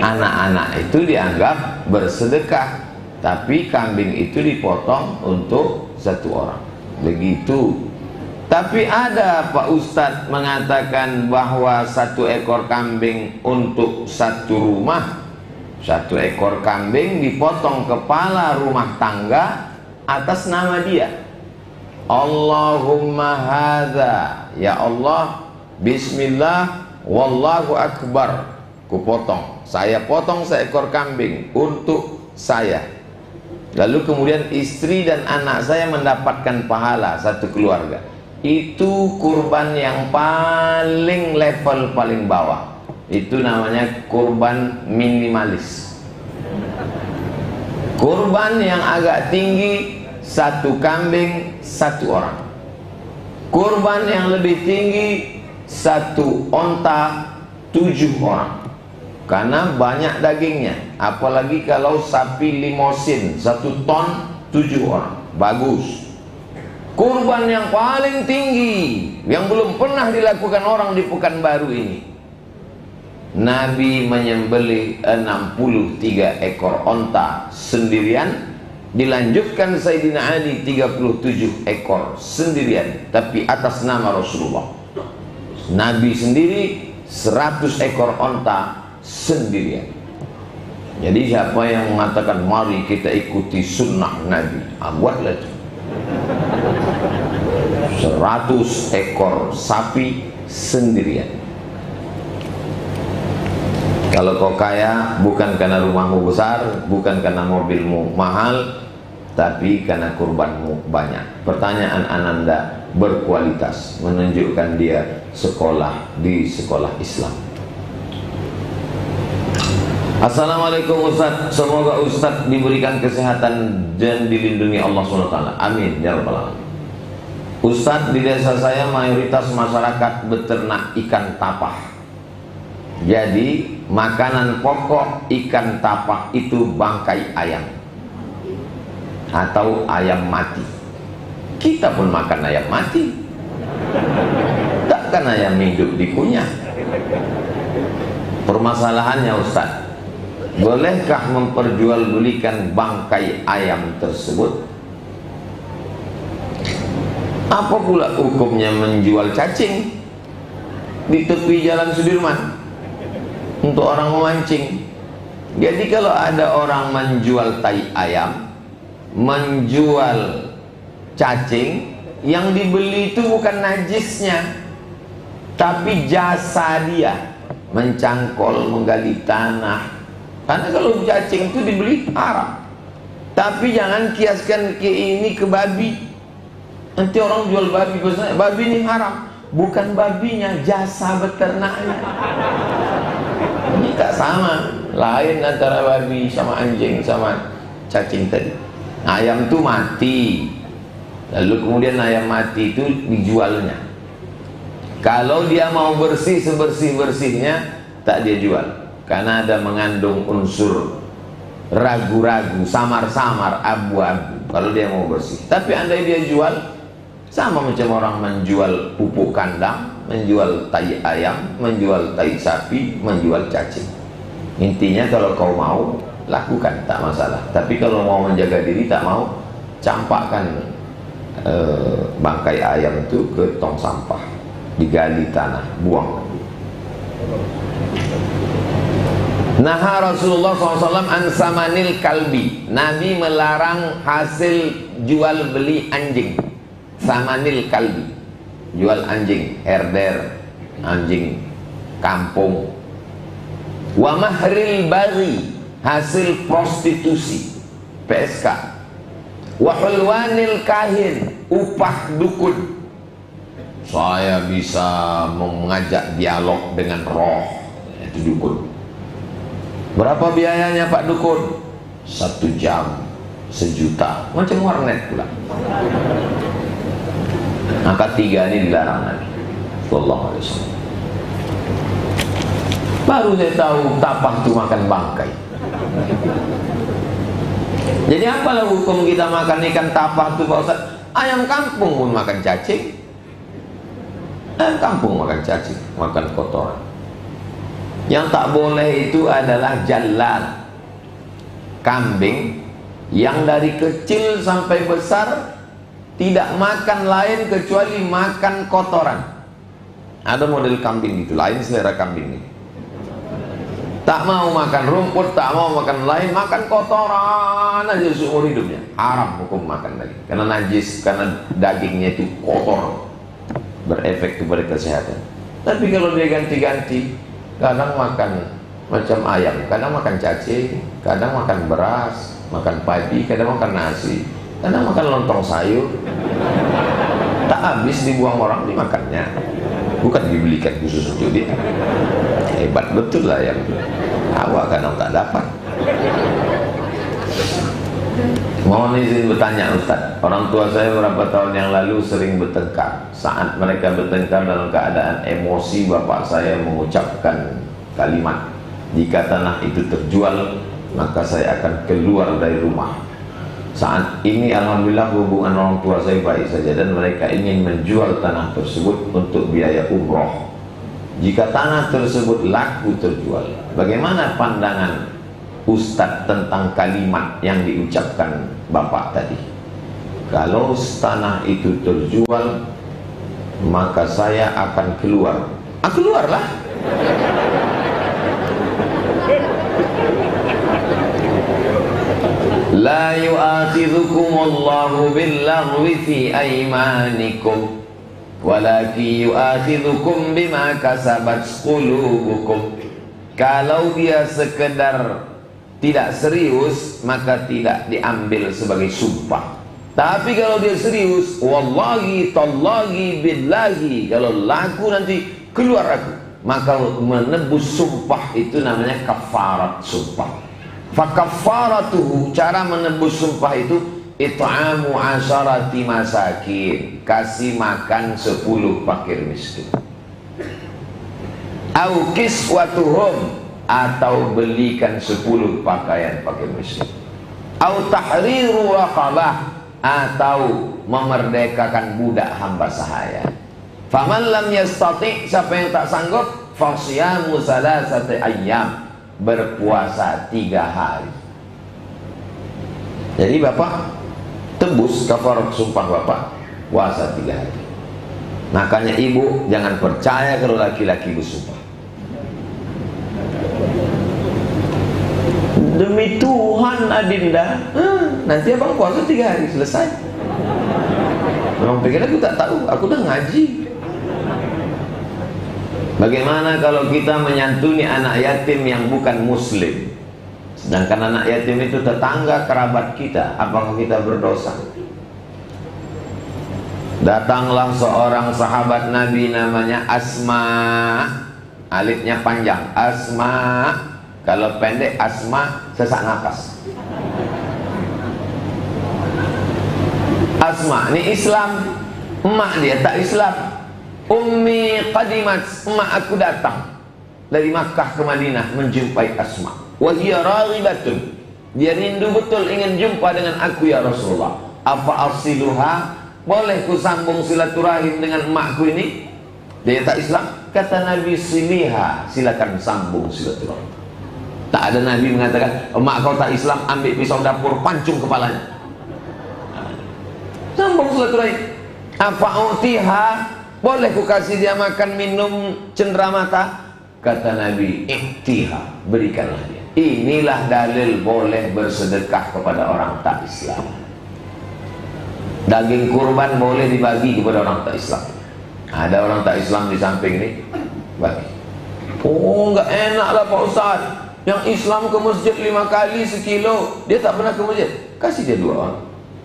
anak-anak itu dianggap bersedekah, tapi kambing itu dipotong untuk satu orang. Begitu. Tapi ada Pak Ustadz mengatakan bahwa satu ekor kambing untuk satu rumah. Satu ekor kambing dipotong kepala rumah tangga atas nama dia. Allahumma hadza, ya Allah, bismillah, wallahu akbar. Kupotong, saya potong seekor kambing untuk saya. Lalu kemudian istri dan anak saya mendapatkan pahala satu keluarga. Itu kurban yang paling level paling bawah. Itu namanya kurban minimalis. Kurban yang agak tinggi, satu kambing satu orang. Kurban yang lebih tinggi, satu onta tujuh orang. Karena banyak dagingnya. Apalagi kalau sapi limosin satu ton tujuh orang, bagus. Kurban yang paling tinggi yang belum pernah dilakukan orang di Pekanbaru ini, Nabi menyembelih enam puluh tiga ekor onta sendirian, dilanjutkan Sayyidina Ali tiga puluh tujuh ekor sendirian, tapi atas nama Rasulullah. Nabi sendiri seratus ekor onta sendirian. Jadi siapa yang mengatakan mari kita ikuti sunnah Nabi, ah, buatlah itu. Seratus ekor sapi sendirian. Kalau kau kaya, bukan karena rumahmu besar, bukan karena mobilmu mahal, tapi karena kurbanmu banyak. Pertanyaan Ananda berkualitas, menunjukkan dia sekolah di sekolah Islam. Assalamualaikum Ustaz, semoga Ustaz diberikan kesehatan dan dilindungi Allah subhanahu wa taala. Amin ya rabbal alamin. Ustaz, di desa saya mayoritas masyarakat beternak ikan tapah. Jadi makanan pokok ikan tapah itu bangkai ayam atau ayam mati. Kita pun makan ayam mati. Takkan ayam hidup dikunyah. Permasalahannya Ustaz, bolehkah memperjualbelikan bangkai ayam tersebut? Apa pula hukumnya menjual cacing di tepi jalan Sudirman untuk orang memancing? Jadi kalau ada orang menjual tai ayam, menjual cacing, yang dibeli itu bukan najisnya, tapi jasa dia mencangkol, menggali tanah. Karena kalau cacing itu dibeli haram. Tapi jangan kiaskan ke ini ke babi. Nanti orang jual babi, babi ini haram. Bukan babinya, jasa beternaknya. Ini tak sama. Lain antara babi sama anjing sama cacing tadi. Ayam itu mati, lalu kemudian ayam mati itu dijualnya. Kalau dia mau bersih sebersih-bersihnya, tak dia jual, karena ada mengandung unsur ragu-ragu, samar-samar, abu-abu kalau dia mau bersih. Tapi andai dia jual, sama macam orang menjual pupuk kandang, menjual tai ayam, menjual tai sapi, menjual cacing. Intinya kalau kau mau, lakukan, tak masalah. Tapi kalau mau menjaga diri, tak mau, campakkan eh, bangkai ayam itu ke tong sampah, digali tanah, buang. Naha Rasulullah shallallahu alaihi wasallam an samanil kalbi. Nabi melarang hasil jual beli anjing. Samanil kalbi, jual anjing herder, anjing kampung. Wa mahril bari, hasil prostitusi, P S K. Wa hulwanil kahin, upah dukun. Saya bisa mengajak dialog dengan roh, itu dukun. Berapa biayanya Pak Dukun? Satu jam sejuta, macam warnet pula. Angka tiga ini dilarang Nabi sallallahu alaihi wasallam. Baru saya tahu tapah itu makan bangkai. Jadi apalah hukum kita makan ikan tapah itu Pak Ustaz? Ayam kampung pun makan cacing. Ayam kampung makan cacing, makan kotoran. Yang tak boleh itu adalah jalal, kambing yang dari kecil sampai besar tidak makan lain kecuali makan kotoran. Ada model kambing gitu, lain selera kambing ini. Tak mau makan rumput, tak mau makan lain, makan kotoran aja seumur hidupnya. Haram hukum makan daging, karena najis, karena dagingnya itu kotor, berefek kepada kesehatan. Tapi kalau dia ganti-ganti, kadang makan macam ayam, kadang makan cacing, kadang makan beras, makan padi, kadang makan nasi, kadang makan lontong sayur. Tak habis dibuang orang, dimakannya. Bukan dibelikan khusus untuk dia. Hebat betul lah yang awak kadang tak dapat. Mohon izin bertanya Ustaz, orang tua saya beberapa tahun yang lalu sering bertengkar. Saat mereka bertengkar dalam keadaan emosi, bapak saya mengucapkan kalimat, jika tanah itu terjual, maka saya akan keluar dari rumah. Saat ini alhamdulillah hubungan orang tua saya baik saja, dan mereka ingin menjual tanah tersebut untuk biaya umroh. Jika tanah tersebut laku terjual, bagaimana pandangan Ustadz tentang kalimat yang diucapkan bapak tadi? Kalau tanah itu terjual, maka saya akan keluar. Ah, keluarlah. La yu'akhidhukumullahu billaghwi fi aymanikum walakin yu'akhidhukum bima kasabat qulubukum. Kalau dia sekedar tidak serius, maka tidak diambil sebagai sumpah. Tapi kalau dia serius, wallahi tallahi billahi, kalau laku nanti keluar aku, maka menebus sumpah itu namanya kafarat sumpah. Fakafaratuhu, cara menebus sumpah itu it'amu asyarati masakin, kasih makan sepuluh fakir miskin. Au kiswatuhum, atau belikan sepuluh pakaian fakir miskin. Au tahriru raqabah, atau memerdekakan budak hamba sahaya. Faman lam yastati', siapa yang tak sanggup, fasyamu salasati ayyam, berpuasa tiga hari. Jadi bapak tebus kafarat sumpah bapak, puasa tiga hari. Makanya ibu jangan percaya kalau laki-laki bersumpah. Demi Tuhan Adinda, hmm, nanti abang puasa tiga hari selesai. Abang pikir aku tak tahu, aku udah ngaji. Bagaimana kalau kita menyantuni anak yatim yang bukan muslim, sedangkan anak yatim itu tetangga kerabat kita, apakah kita berdosa? Datanglah seorang sahabat Nabi namanya Asma, alifnya panjang, Asma, kalau pendek Asma, sesak napas. Asma ini Islam, emak dia tak Islam. Ummi qadimat, emak aku datang dari Makkah ke Madinah menjumpai Asma. Wa hiya raghibatun, dia rindu betul ingin jumpa dengan aku ya Rasulullah. Apa asiluha, boleh ku sambung silaturahim dengan emakku ini? Dia tak Islam. Kata Nabi, siliha, silakan sambung silaturahim. Tak ada Nabi mengatakan, emak kau tak Islam, ambil pisau dapur pancung kepalanya. Sambung silaturahim. Apa utiha, boleh ku kasih dia makan minum cendera mata? Kata Nabi, iktiha, berikanlah dia. Inilah dalil boleh bersedekah kepada orang tak Islam. Daging kurban boleh dibagi kepada orang tak Islam. Ada orang tak Islam di samping ini, bagi. Oh, enggak enak lah Pak Ustaz, yang Islam ke masjid lima kali sekilo, dia tak pernah ke masjid. Kasih dia dua orang.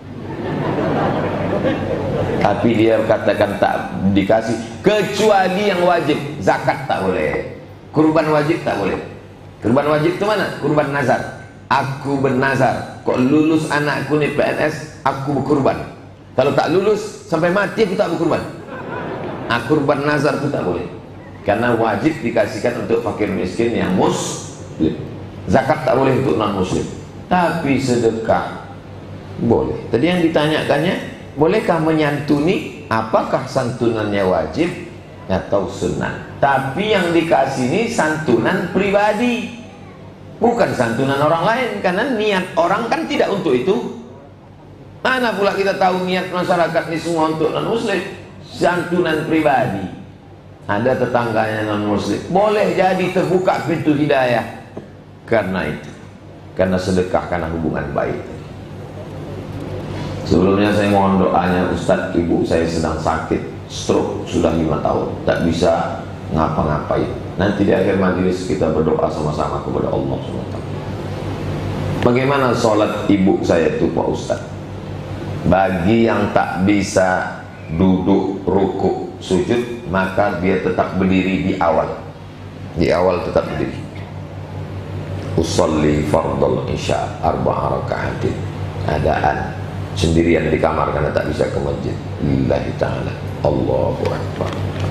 Tapi dia katakan tak dikasih, kecuali yang wajib. Zakat tak boleh, kurban wajib tak boleh. Kurban wajib itu mana? Kurban nazar. Aku bernazar, kok lulus anakku nih P N S, aku berkurban. Kalau tak lulus sampai mati aku tak berkurban. Nah, kurban nazar itu tak boleh, karena wajib dikasihkan untuk fakir miskin yang muslim. Zakat tak boleh untuk non muslim. Tapi sedekah boleh. Tadi yang ditanyakannya, bolehkah menyantuni? Apakah santunannya wajib atau sunnah? Tapi yang dikasih ini santunan pribadi, bukan santunan orang lain. Karena niat orang kan tidak untuk itu. Mana pula kita tahu niat masyarakat ini semua untuk non-muslim? Santunan pribadi. Ada tetangganya non-muslim, boleh jadi terbuka pintu hidayah karena itu, karena sedekah, karena hubungan baik. Sebelumnya saya mohon doanya, Ustadz, ibu saya sedang sakit stroke sudah lima tahun, tak bisa ngapa-ngapain. Nanti di akhir majelis kita berdoa sama-sama kepada Allah subhanahu wa taala. Bagaimana sholat ibu saya itu Pak Ustadz? Bagi yang tak bisa duduk, rukuk, sujud, maka dia tetap berdiri di awal. Di awal tetap berdiri. Usolli fardal isya arba'a raka'atin. Adaan sendirian di kamar karena tak bisa ke masjid. Lillahi ta'ala. Allahu Akbar.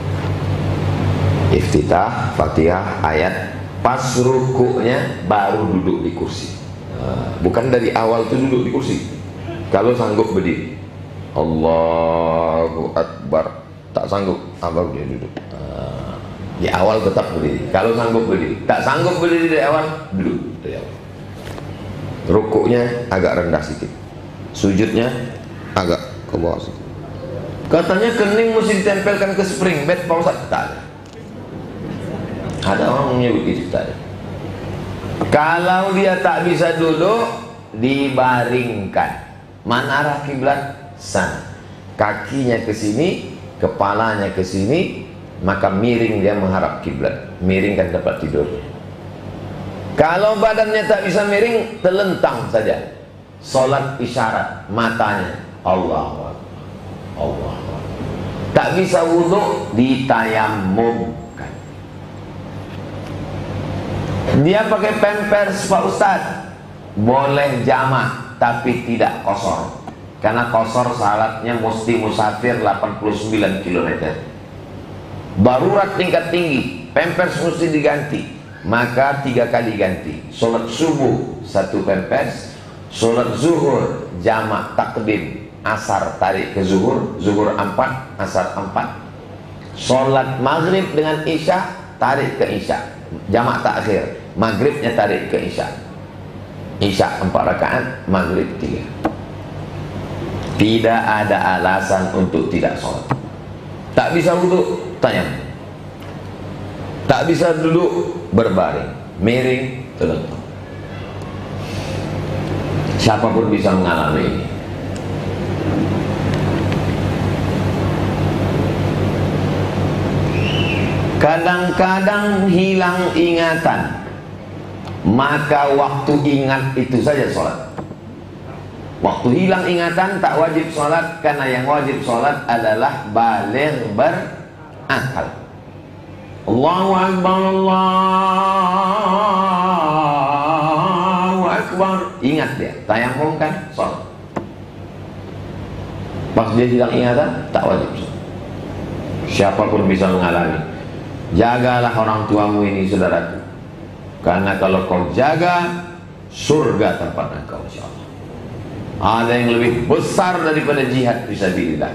Iftitah, Fatihah, ayat. Pas rukuknya baru duduk di kursi. Bukan dari awal itu duduk di kursi. Kalau sanggup berdiri, Allahu Akbar. Tak sanggup, abang dia duduk. Uh, di awal tetap berdiri. Kalau sanggup berdiri, tak sanggup berdiri dari awal, duduk dari awal. Rukuknya agak rendah sedikit, sujudnya agak ke bawah sedikit. Katanya kening mesti ditempelkan ke spring bed, Pak Ustaz. Tak ada. Ada orang menyebut itu, tak ada. Kalau dia tak bisa duduk, dibaringkan. Mana arah kiblat? Sana. Kakinya ke sini, kepalanya ke sini, maka miring dia menghadap kiblat. Miring kan dapat tidur. Kalau badannya tak bisa miring, terlentang saja. Salat isyarat, matanya Allah, Allah. Tak bisa wudhu, ditayamumkan. Dia pakai pampers Pak Ustadz, boleh jamak tapi tidak kosor. Karena kosor salatnya mesti musafir delapan puluh sembilan kilometer. Darurat tingkat tinggi, pampers mesti diganti. Maka tiga kali ganti. Sholat subuh satu pampers, sholat zuhur jamak takdim, asar tarik ke zuhur, zuhur empat, asar empat. Sholat maghrib dengan isya tarik ke isya, jamak takhir. Maghribnya tarik ke isya. Isya empat rakaat, maghrib tiga. Tidak ada alasan untuk tidak sholat. Tak bisa wudhu, tayamum. Tak bisa duduk, berbaring, miring, terlentang. Siapapun bisa mengalami ini. Kadang-kadang hilang ingatan, maka waktu ingat itu saja sholat. Waktu hilang ingatan tak wajib sholat, karena yang wajib sholat adalah baligh berakal. Allahu Akbar, Allahu Akbar. Ingat dia, tayamum kan sholat. Pas dia hilang ingatan, tak wajib sholat. Siapapun bisa mengalami. Jagalah orang tuamu ini, saudaraku. Karena kalau kau jaga, surga tempat engkau, insyaallah. Ada yang lebih besar daripada jihad fisabilillah.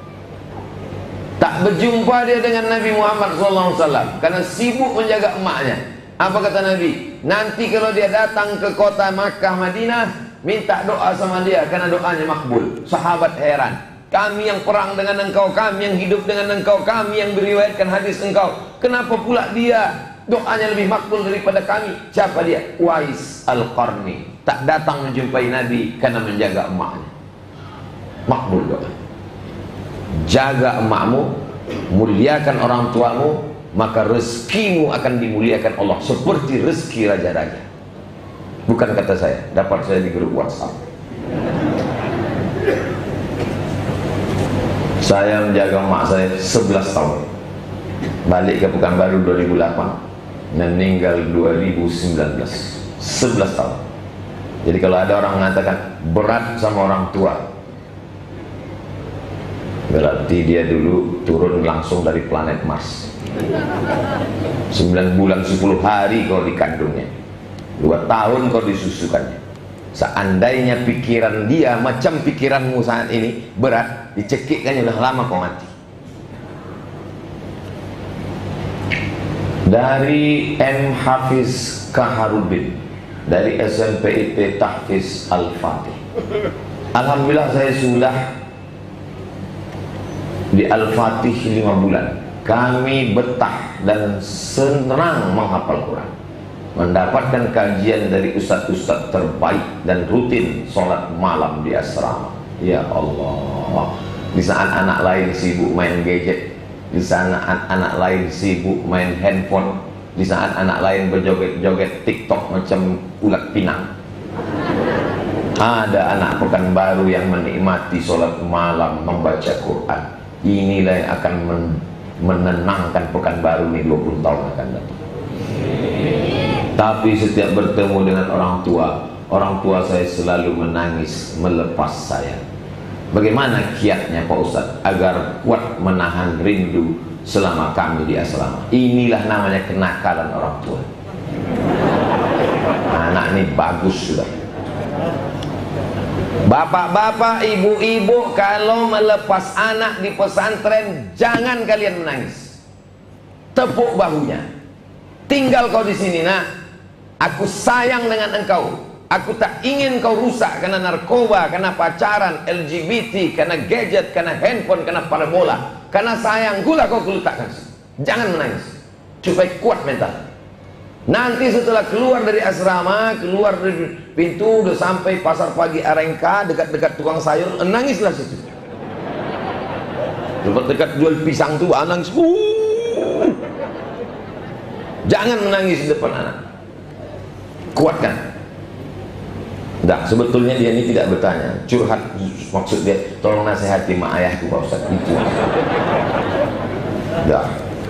Tak berjumpa dia dengan Nabi Muhammad shallallahu alaihi wasallam karena sibuk menjaga emaknya. Apa kata Nabi? Nanti kalau dia datang ke kota Makkah, Madinah, minta doa sama dia karena doanya makbul. Sahabat heran. Kami yang perang dengan engkau, kami yang hidup dengan engkau, kami yang beriwayatkan hadis engkau. Kenapa pula dia doanya lebih makbul daripada kami? Siapa dia? Uwais Al-Qarni. Tak datang menjumpai Nabi karena menjaga emaknya. Makbul doa. Jaga emakmu, muliakan orang tuamu, maka rezekimu akan dimuliakan Allah seperti rezeki raja-raja. Bukan kata saya, dapat saya di grup WhatsApp. Saya menjaga emak saya sebelas tahun. Balik ke Pekanbaru dua ribu delapan, meninggal dua ribu sembilan belas. sebelas tahun. Jadi kalau ada orang mengatakan berat sama orang tua, berarti dia dulu turun langsung dari planet Mars. sembilan bulan sepuluh hari kau dikandungnya, dua tahun kau disusukannya. Seandainya pikiran dia macam pikiranmu saat ini, berat, dicekikkannya udah lama kau mati. Dari M. Hafiz Kaharudin, dari S M P I T Tahfiz Al-Fatih. Alhamdulillah saya sudah di Al-Fatih lima bulan. Kami betah dan senang menghafal Quran, mendapatkan kajian dari ustadz-ustadz terbaik, dan rutin sholat malam di asrama. Ya Allah, di saat anak lain sibuk main gadget, di sana anak lain sibuk main handphone, di saat anak lain berjoget-joget TikTok macam ulat pinang, ada anak Pekanbaru yang menikmati sholat malam membaca Quran. Inilah yang akan men menenangkan Pekanbaru ini dua puluh tahun akan datang. Tapi setiap bertemu dengan orang tua, orang tua saya selalu menangis melepas saya. Bagaimana kiatnya Pak Ustadz agar kuat menahan rindu selama kami di asrama? Inilah namanya kenakalan orang tua. Anak ini bagus sudah. Bapak-bapak, ibu-ibu, kalau melepas anak di pesantren, jangan kalian menangis. Tepuk bahunya. Tinggal kau di sini, nak. Aku sayang dengan engkau. Aku tak ingin kau rusak karena narkoba, karena pacaran, L G B T, karena gadget, karena handphone, karena parabola. Karena sayangku lah kau kuletakkan. Jangan menangis, supaya kuat mental. Nanti setelah keluar dari asrama, keluar dari pintu, udah sampai pasar pagi Arengka, dekat-dekat tukang sayur, nangislah situ. Dekat-dekat jual pisang tuh, nangis. Uh. Jangan menangis di depan anak. Kuatkan. Nah, sebetulnya dia ini tidak bertanya, curhat, maksud dia tolong nasihati mak ayahku Pak Ustadz, itu. Dah.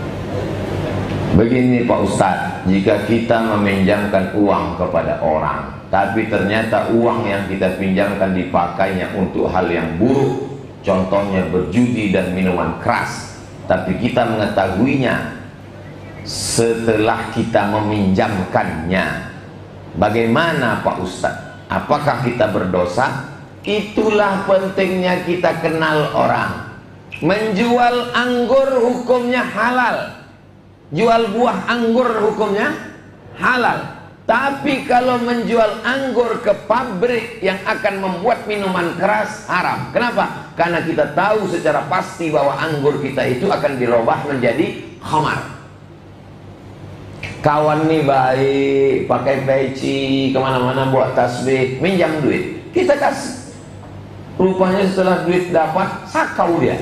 Begini Pak Ustadz, jika kita meminjamkan uang kepada orang, tapi ternyata uang yang kita pinjamkan dipakainya untuk hal yang buruk, contohnya berjudi dan minuman keras, tapi kita mengetahuinya setelah kita meminjamkannya, bagaimana Pak Ustadz? Apakah kita berdosa? Itulah pentingnya kita kenal orang. Menjual anggur hukumnya halal, jual buah anggur hukumnya halal. Tapi kalau menjual anggur ke pabrik yang akan membuat minuman keras, haram. Kenapa? Karena kita tahu secara pasti bahwa anggur kita itu akan dirubah menjadi khamar. Kawan nih baik, pakai peci, kemana-mana buat tasbih, minjam duit, kita kasih. Rupanya setelah duit dapat, sakau dia.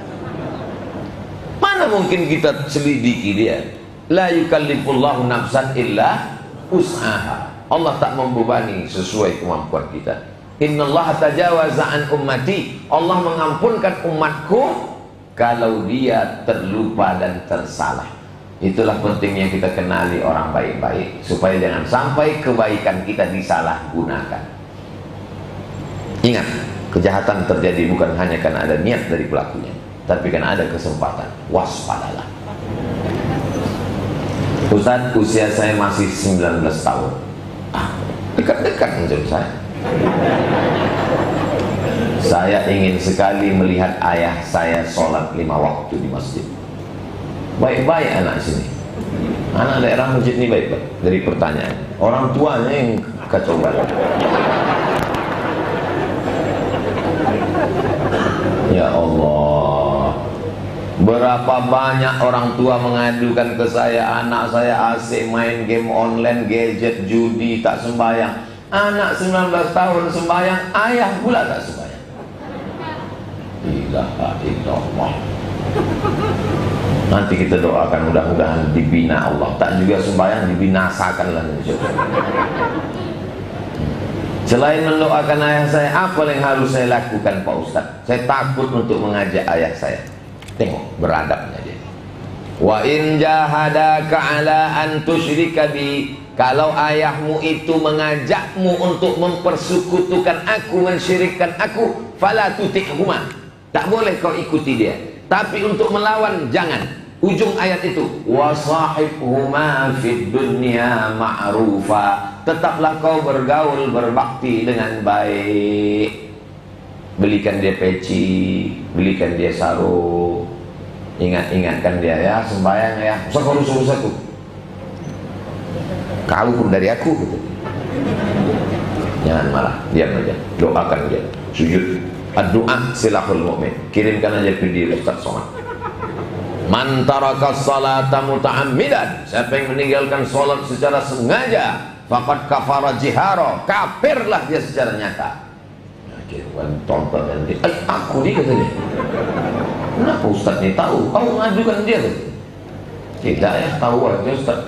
Mana mungkin kita selidiki dia? La yukallifullahu nafsan illa us'aha. Allah tak membebani sesuai kemampuan kita. Innallaha tajawaza an ummati. Allah mengampunkan umatku kalau dia terlupa dan tersalah. Itulah pentingnya kita kenali orang baik-baik, supaya jangan sampai kebaikan kita disalahgunakan. Ingat, kejahatan terjadi bukan hanya karena ada niat dari pelakunya, tapi karena ada kesempatan. Waspadalah. Ustaz, usia saya masih sembilan belas tahun. Ah, dekat-dekat menurut saya. Saya ingin sekali melihat ayah saya sholat lima waktu di masjid. Baik-baik anak sini, anak daerah masjid ini baik-baik. Dari pertanyaan, orang tuanya yang kacau balau. Ya Allah, berapa banyak orang tua mengadukan ke saya, anak saya asik main game online, gadget, judi, tak sembahyang. Anak sembilan belas tahun sembahyang, ayah pula tak sembahyang. Ilaha illallah. Nanti kita doakan mudah-mudahan dibina Allah. Tak juga sembahyang, dibinasakanlah. Selain mendoakan ayah saya, apa yang harus saya lakukan Pak Ustadz? Saya takut untuk mengajak ayah saya. Tengok beradabnya dia. Wa in jahadaka ala an tusyrika bi. Kalau ayahmu itu mengajakmu untuk mempersekutukan aku, mensyirikkan aku, fala tuti'huma. Tak boleh kau ikuti dia. Tapi untuk melawan jangan. Ujung ayat itu, wasahibhuma fid dunya ma'rufa. Tetaplah kau bergaul berbakti dengan baik. Belikan dia peci, belikan dia sarung, ingat-ingatkan dia, ya sembahyang ya, usah kau rusak-rusak. kau dari aku gitu. Jangan marah, diam aja, doakan dia, sujud. Doa silahul mu'min, kirimkan aja video Ustaz Somad. Man taraka salata muta'ammidan, siapa yang meninggalkan salat secara sengaja, faqad kafara jihara, kafirlah dia secara nyata. Nah, tonton nanti, eh, aku nih katanya. Kenapa Ustaz nih tahu? Kau mengajukan dia tuh. Tidak ya, tahu aja Ustaz.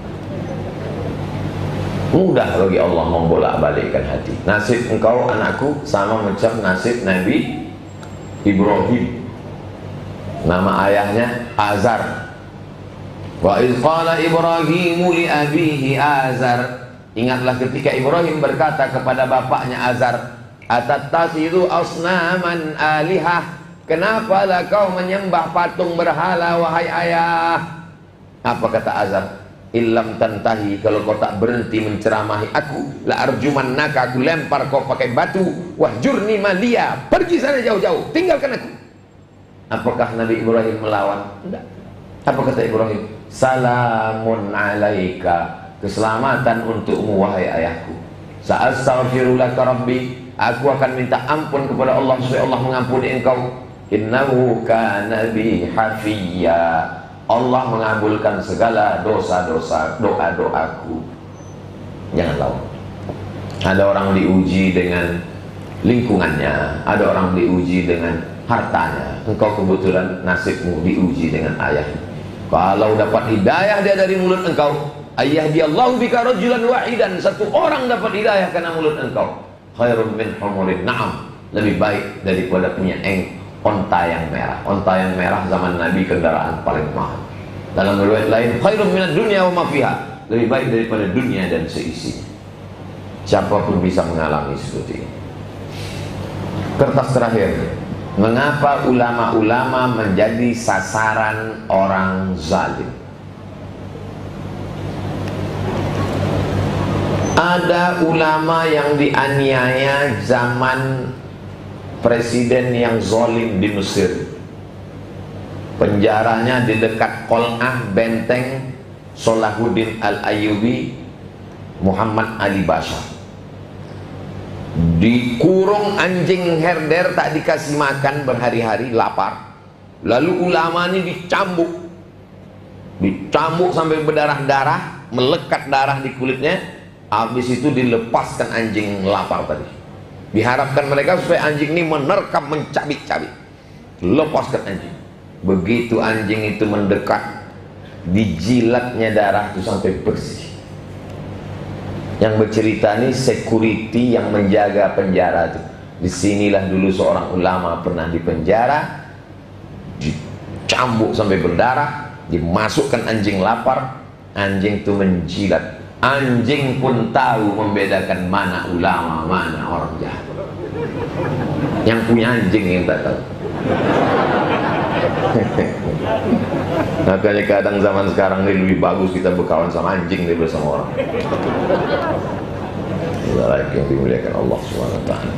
Mudah bagi Allah membolak-balikkan hati. Nasib engkau anakku sama macam nasib Nabi Ibrahim. Nama ayahnya Azar. Wa idh qala Ibrahimu li abihi Azar. Ingatlah ketika Ibrahim berkata kepada bapaknya Azar, atattakhidhu asnaman alihah, kenapalah kau menyembah patung berhala wahai ayah? Apa kata Azar? Illam tantahi, kalau kau tak berhenti menceramahi aku, la arjumannaka, aku lempar kau pakai batu, wahjurni maliya, pergi sana jauh-jauh, tinggalkan aku. Apakah Nabi Ibrahim melawan? Tidak. Apa kata Ibrahim? Salamun alaika, keselamatan untukmu wahai ayahku. Sa'astaghfirulaka rabbi, aku akan minta ampun kepada Allah supaya Allah mengampuni engkau. Innahu kana bi hafiyya, Allah mengabulkan segala dosa-dosa, doa-doaku. Jangan lawan. Ada orang diuji dengan lingkungannya, ada orang diuji dengan hartanya. Engkau kebetulan nasibmu diuji dengan ayah. Kalau dapat hidayah dia dari mulut engkau, ayah dia Allah bika rajulan wahidan, satu orang dapat hidayah karena mulut engkau, khairun min humurin na'am, lebih baik daripada punya eng onta yang merah. Onta yang merah zaman Nabi kendaraan paling mahal. Dalam riwayat lain, khairun minad dunya wa ma fiha, lebih baik daripada dunia dan seisinya. Siapapun bisa mengalami seperti ini. Kertas terakhir, mengapa ulama-ulama menjadi sasaran orang zalim? Ada ulama yang dianiaya zaman presiden yang zalim di Mesir. Penjaranya di dekat Qol'ah, benteng Salahuddin Al-Ayyubi, Muhammad Ali Bashar. Dikurung anjing herder, tak dikasih makan berhari-hari, lapar. Lalu ulama ini dicambuk. Dicambuk sampai berdarah-darah, melekat darah di kulitnya. Habis itu dilepaskan anjing lapar tadi. Diharapkan mereka supaya anjing ini menerkam, mencabik-cabik. Lepaskan anjing. Begitu anjing itu mendekat, dijilatnya darah itu sampai bersih. Yang bercerita ini security yang menjaga penjara itu. Disinilah dulu seorang ulama pernah dipenjara, dicambuk sampai berdarah, dimasukkan anjing lapar, anjing itu menjilat. Anjing pun tahu membedakan mana ulama, mana orang jahat. Yang punya anjing yang tak tahu. Makanya kadang zaman sekarang ini lebih bagus kita berkawan sama anjing daripada sama orang. Lagi yang dimuliakan Allah subhanahu wa taala.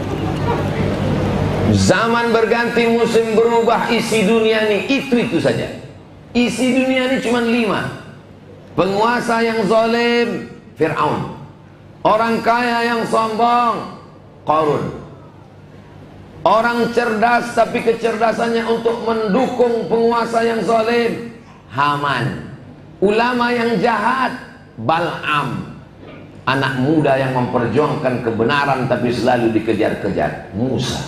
Zaman berganti, musim berubah, isi dunia ini itu-itu saja. Isi dunia ini cuma lima. Penguasa yang zalim, Fir'aun. Orang kaya yang sombong, Qarun. Orang cerdas tapi kecerdasannya untuk mendukung penguasa yang zalim, Haman. Ulama yang jahat, Bal'am. Anak muda yang memperjuangkan kebenaran tapi selalu dikejar-kejar, Musa.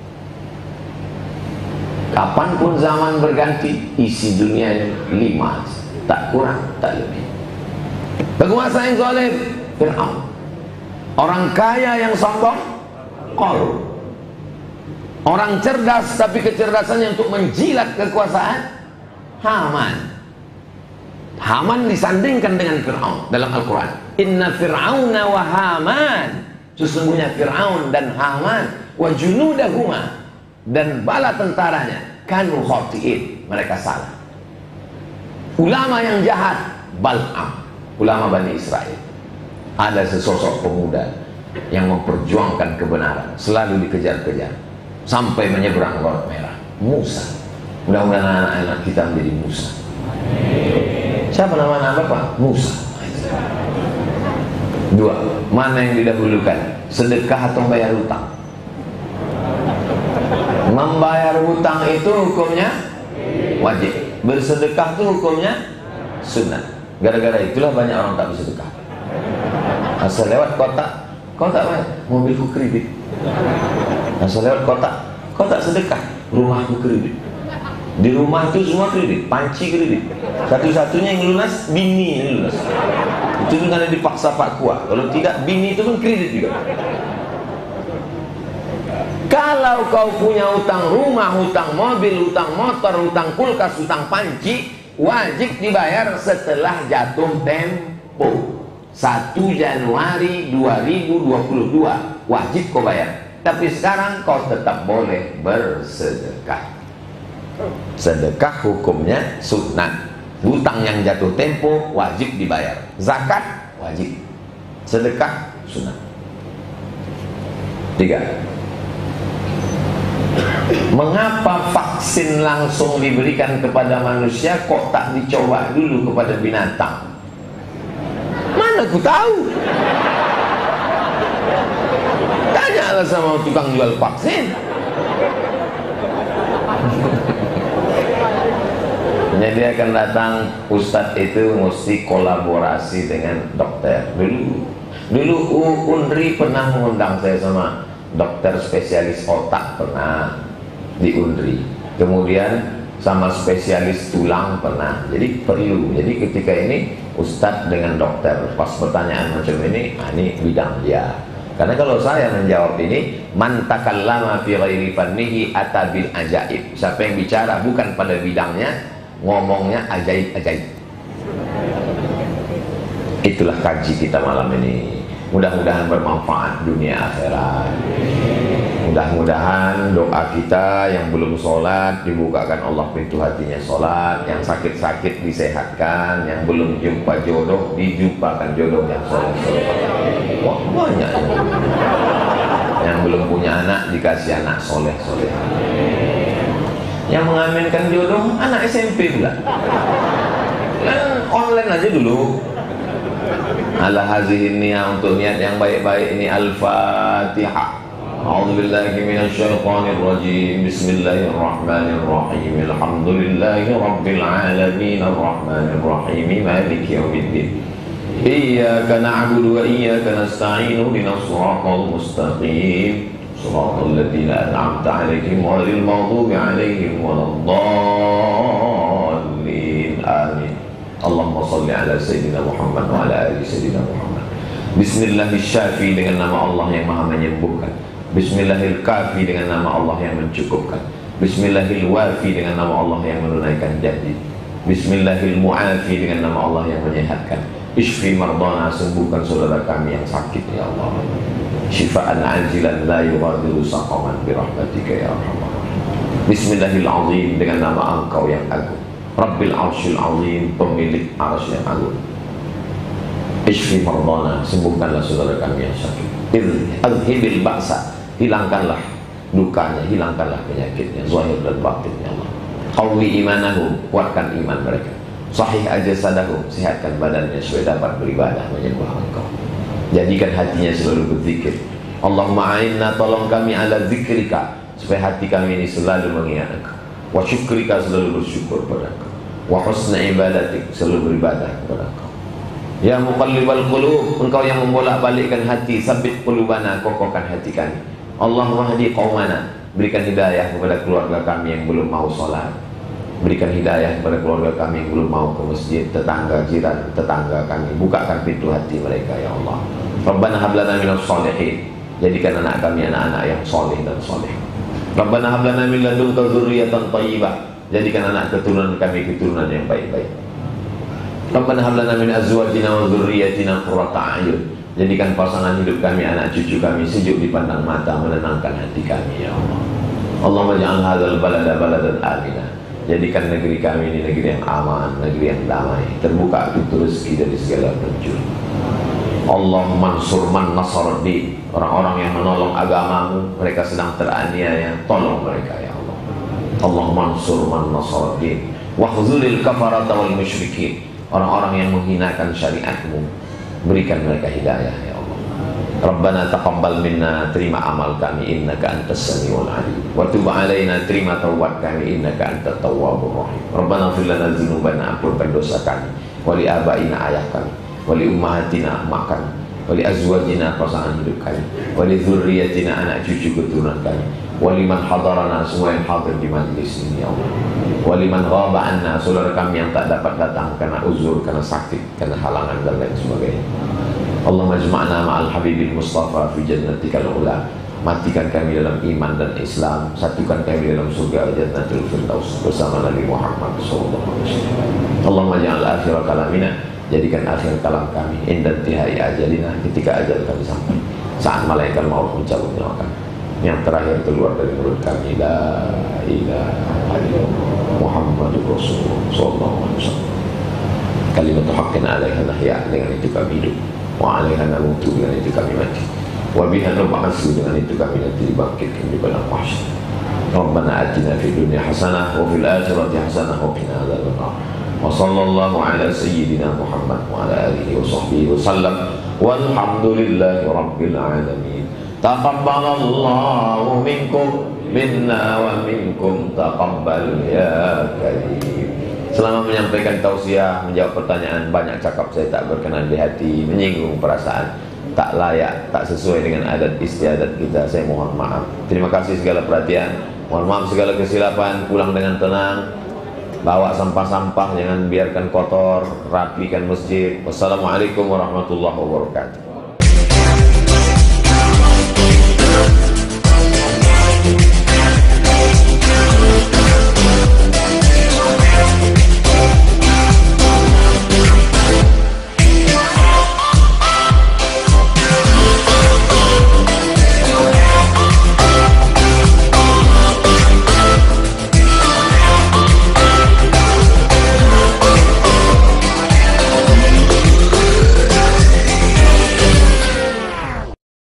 Kapanpun zaman berganti, isi dunia ini lima, tak kurang tak lebih. Penguasa yang zalim, Fir'aun. Orang kaya yang sombong, Qarun. Orang cerdas tapi kecerdasannya untuk menjilat kekuasaan, Haman. Haman disandingkan dengan Fir'aun dalam Al-Quran. Inna Fir'auna wa Haman, sesungguhnya Fir'aun dan Haman, wa junudahuma, dan bala tentaranya, kanu khati'in, mereka salah. Ulama yang jahat, Bal'am, ulama Bani Israel. Ada sesosok pemuda yang memperjuangkan kebenaran, selalu dikejar-kejar sampai menyeberang Laut Merah, Musa. Mudah-mudahan anak-anak kita menjadi Musa. Siapa nama anak Bapak? Musa. Dua, mana yang didahulukan? Sedekah atau bayar hutang? Membayar hutang itu hukumnya wajib. Bersedekah itu hukumnya sunnah. Gara-gara itulah banyak orang tak bersedekah. Asal lewat kotak, kau tak bayar, mobilku kredit. Asal lewat kotak, kau tak sedekah, rumahku kredit. Di rumah itu semua kredit, panci kredit. Satu-satunya yang lunas, bini yang lunas. Itu juga karena dipaksa Pak Kuah. Kalau tidak, bini itu pun kredit juga. Kalau kau punya hutang rumah, hutang mobil, hutang motor, hutang kulkas, hutang panci, wajib dibayar setelah jatuh tempo. satu Januari dua ribu dua puluh dua wajib kau bayar. Tapi sekarang kau tetap boleh bersedekah. Sedekah hukumnya sunnah. Hutang yang jatuh tempo wajib dibayar. Zakat wajib. Sedekah sunnah. Tiga. Mengapa vaksin langsung diberikan kepada manusia kok tak dicoba dulu kepada binatang? Mana aku tahu? Tanyalah sama tukang jual vaksin. Jadi akan datang ustadz itu mesti kolaborasi dengan dokter. Dulu, dulu Unri pernah mengundang saya sama dokter spesialis otak pernah di Unri, kemudian sama spesialis tulang pernah. Jadi perlu. Jadi ketika ini ustadz dengan dokter pas pertanyaan macam ini, ah, ini bidang dia. Karena kalau saya menjawab ini, man takallama fi ghairi fannihi ata bil ajaib. Siapa yang bicara bukan pada bidangnya, ngomongnya ajaib-ajaib. Itulah kaji kita malam ini. Mudah-mudahan bermanfaat dunia akhirat. Mudah-mudahan doa kita yang belum sholat dibukakan Allah pintu hatinya sholat, yang sakit-sakit disehatkan, yang belum jumpa jodoh dijumpakan jodoh yang soleh. Wah, banyak yang, yang belum punya anak dikasih anak soleh-soleh. Yang mengaminkan jodoh anak S M P pula. Kan online aja dulu. Ala hazihi niyah, untuk niat yang baik-baik ini. Al-Fatihah. A'udzubillahi minasyaitonir rajim. Bismillahirrahmanirrahim. Alhamdulillahi rabbil alamin arrahmanir rahim maliki yaumiddin. Iyyaka na'budu wa iyyaka nasta'in ihdinas siratal mustaqim. Shiratal ladzina an'amta 'alaihim ghairil maghdubi 'alaihim waladdallin. Amin. Allahumma salli ala Sayyidina Muhammad wa ala ali Sayyidina Muhammad. Bismillahirrahmanirrahim, dengan nama Allah yang maha menyembuhkan. Bismillahirrahmanirrahim, dengan nama Allah yang mencukupkan. Bismillahirrahmanirrahim, dengan nama Allah yang menunaikan janji. Bismillahirrahmanirrahim, dengan nama Allah yang menyehatkan. Ishfi mardana, sembuhkan saudara kami yang sakit ya Allah. Shifaan ajilan la yughadiru saqaman birahmatika ya arhamar rahimin. Bismillahirrahmanirrahim, dengan nama Engkau yang agung. Rabbil arsyil azim, pemilik arsy yang agung. Ishfi mardana, sembuhkanlah saudara kami yang sakit. Adhibil ba'sa, hilangkanlah dukanya, hilangkanlah penyakitnya, zahir dan batinnya Allah. Qawwi imanahum, kuatkan iman mereka. Sahih ajasadahum, sehatkan badannya supaya dapat beribadah menyembah Engkau. Jadikan hatinya selalu berzikir. Allahumma a'inna, tolong kami ala zikrika, supaya hati kami ini selalu mengingat Engkau. Wa syukrika, selalu bersyukur pada Engkau. Wa husna ibadatik, selalu beribadah kepada Engkau. Ya muqallibal qulub, Engkau yang membolak-balikkan hati, sabit qulubana, kokohkan hati kami. Allahumma hadi qaumana, berikan hidayah kepada keluarga kami yang belum mau sholat. Berikan hidayah kepada keluarga kami yang belum mau ke masjid, tetangga, jiran, tetangga kami. Bukakan pintu hati mereka ya Allah. Rabbana hablana minas sholihin, jadikan anak kami anak-anak yang soleh dan soleh. Rabbana hablana min ladunka dzurriyyatan thayyibah, jadikan anak keturunan kami keturunan yang baik-baik. Rabbana hablana min azwajina wa dzurriyyatina qurrata a'yun, jadikan pasangan hidup kami, anak cucu kami sejuk dipandang mata, menenangkan hati kami ya Allah. Allahumma ja'al hadzal balada baladan aminah, jadikan negeri kami ini negeri yang aman, negeri yang damai, terbuka pintu rezeki dari segala penjuru. Allahumma mansur man nasaraddin, orang-orang yang menolong agamamu, mereka sedang teraniaya, tolong mereka ya Allah. Allahumma mansur man nasaraddin wa khuzulil kafarata wal musyrikin, orang-orang yang menghinakan syariatmu, berikan mereka hidayah ya Allah. Rabbana taqabbal minna, terima amal kami, innaka antas samiul alim, wa tub alaina, terima taubat kami, innaka antat tawwabur rahim. Rabbana ighfir lana dzunubana, ampunkan dosa kami, wa li abaina, ayah kami, wa li ummahatina, emak kami, wa li azwajina, pasangan hidup kami, wa li dzurriyyatina, anak cucu keturunan kami, wa liman hadarana, semua yang hadir di majlis ini ya Allah, wa liman ghaba anna, saudara kami yang tak dapat datang karena uzur, karena sakit, karena halangan dan lain sebagainya. Allahumma jma'na ma'al habibil mustafa fi jannatikal ula, matikan kami dalam iman dan Islam, satukan kami dalam surga jannatul firdaus bersama Nabi Muhammad sallallahu alaihi wasallam. Allahumma ja'al akhir kalamina, jadikan akhir kalam kami inda intihai ajalina, ketika ajal kami sampai, saat malaikat maut mencabut nyawa kami, yang terakhir keluar dari mulut kami, la ilaha illallah Muhammadur Rasulullah sallallahu alaihi wasallam. Kalimat haqqin alaiha nahya, dengan itu kami hidup, wa alaiha namutu, dengan itu kami mati, wa biha nub'atsu, dengan itu kami nanti dibangkitkan di padang mahsyar. Rabbana atina fid dunya hasanah wa fil akhirati hasanah wa qina adzabannar. Wa sallallahu ala sayyidina Muhammad wa ala alihi wa sahbihi wa sallam, walhamdulillahi rabbil alamin. Taqabbalallahu minkum minna wa minkum taqabbal ya karim. Selama menyampaikan tausiah, menjawab pertanyaan, banyak cakap saya tak berkenan di hati, menyinggung perasaan, tak layak, tak sesuai dengan adat istiadat kita, saya mohon maaf. Terima kasih segala perhatian, mohon maaf segala kesilapan. Pulang dengan tenang, bawa sampah-sampah, jangan biarkan kotor, rapikan masjid. Wassalamualaikum warahmatullahi wabarakatuh.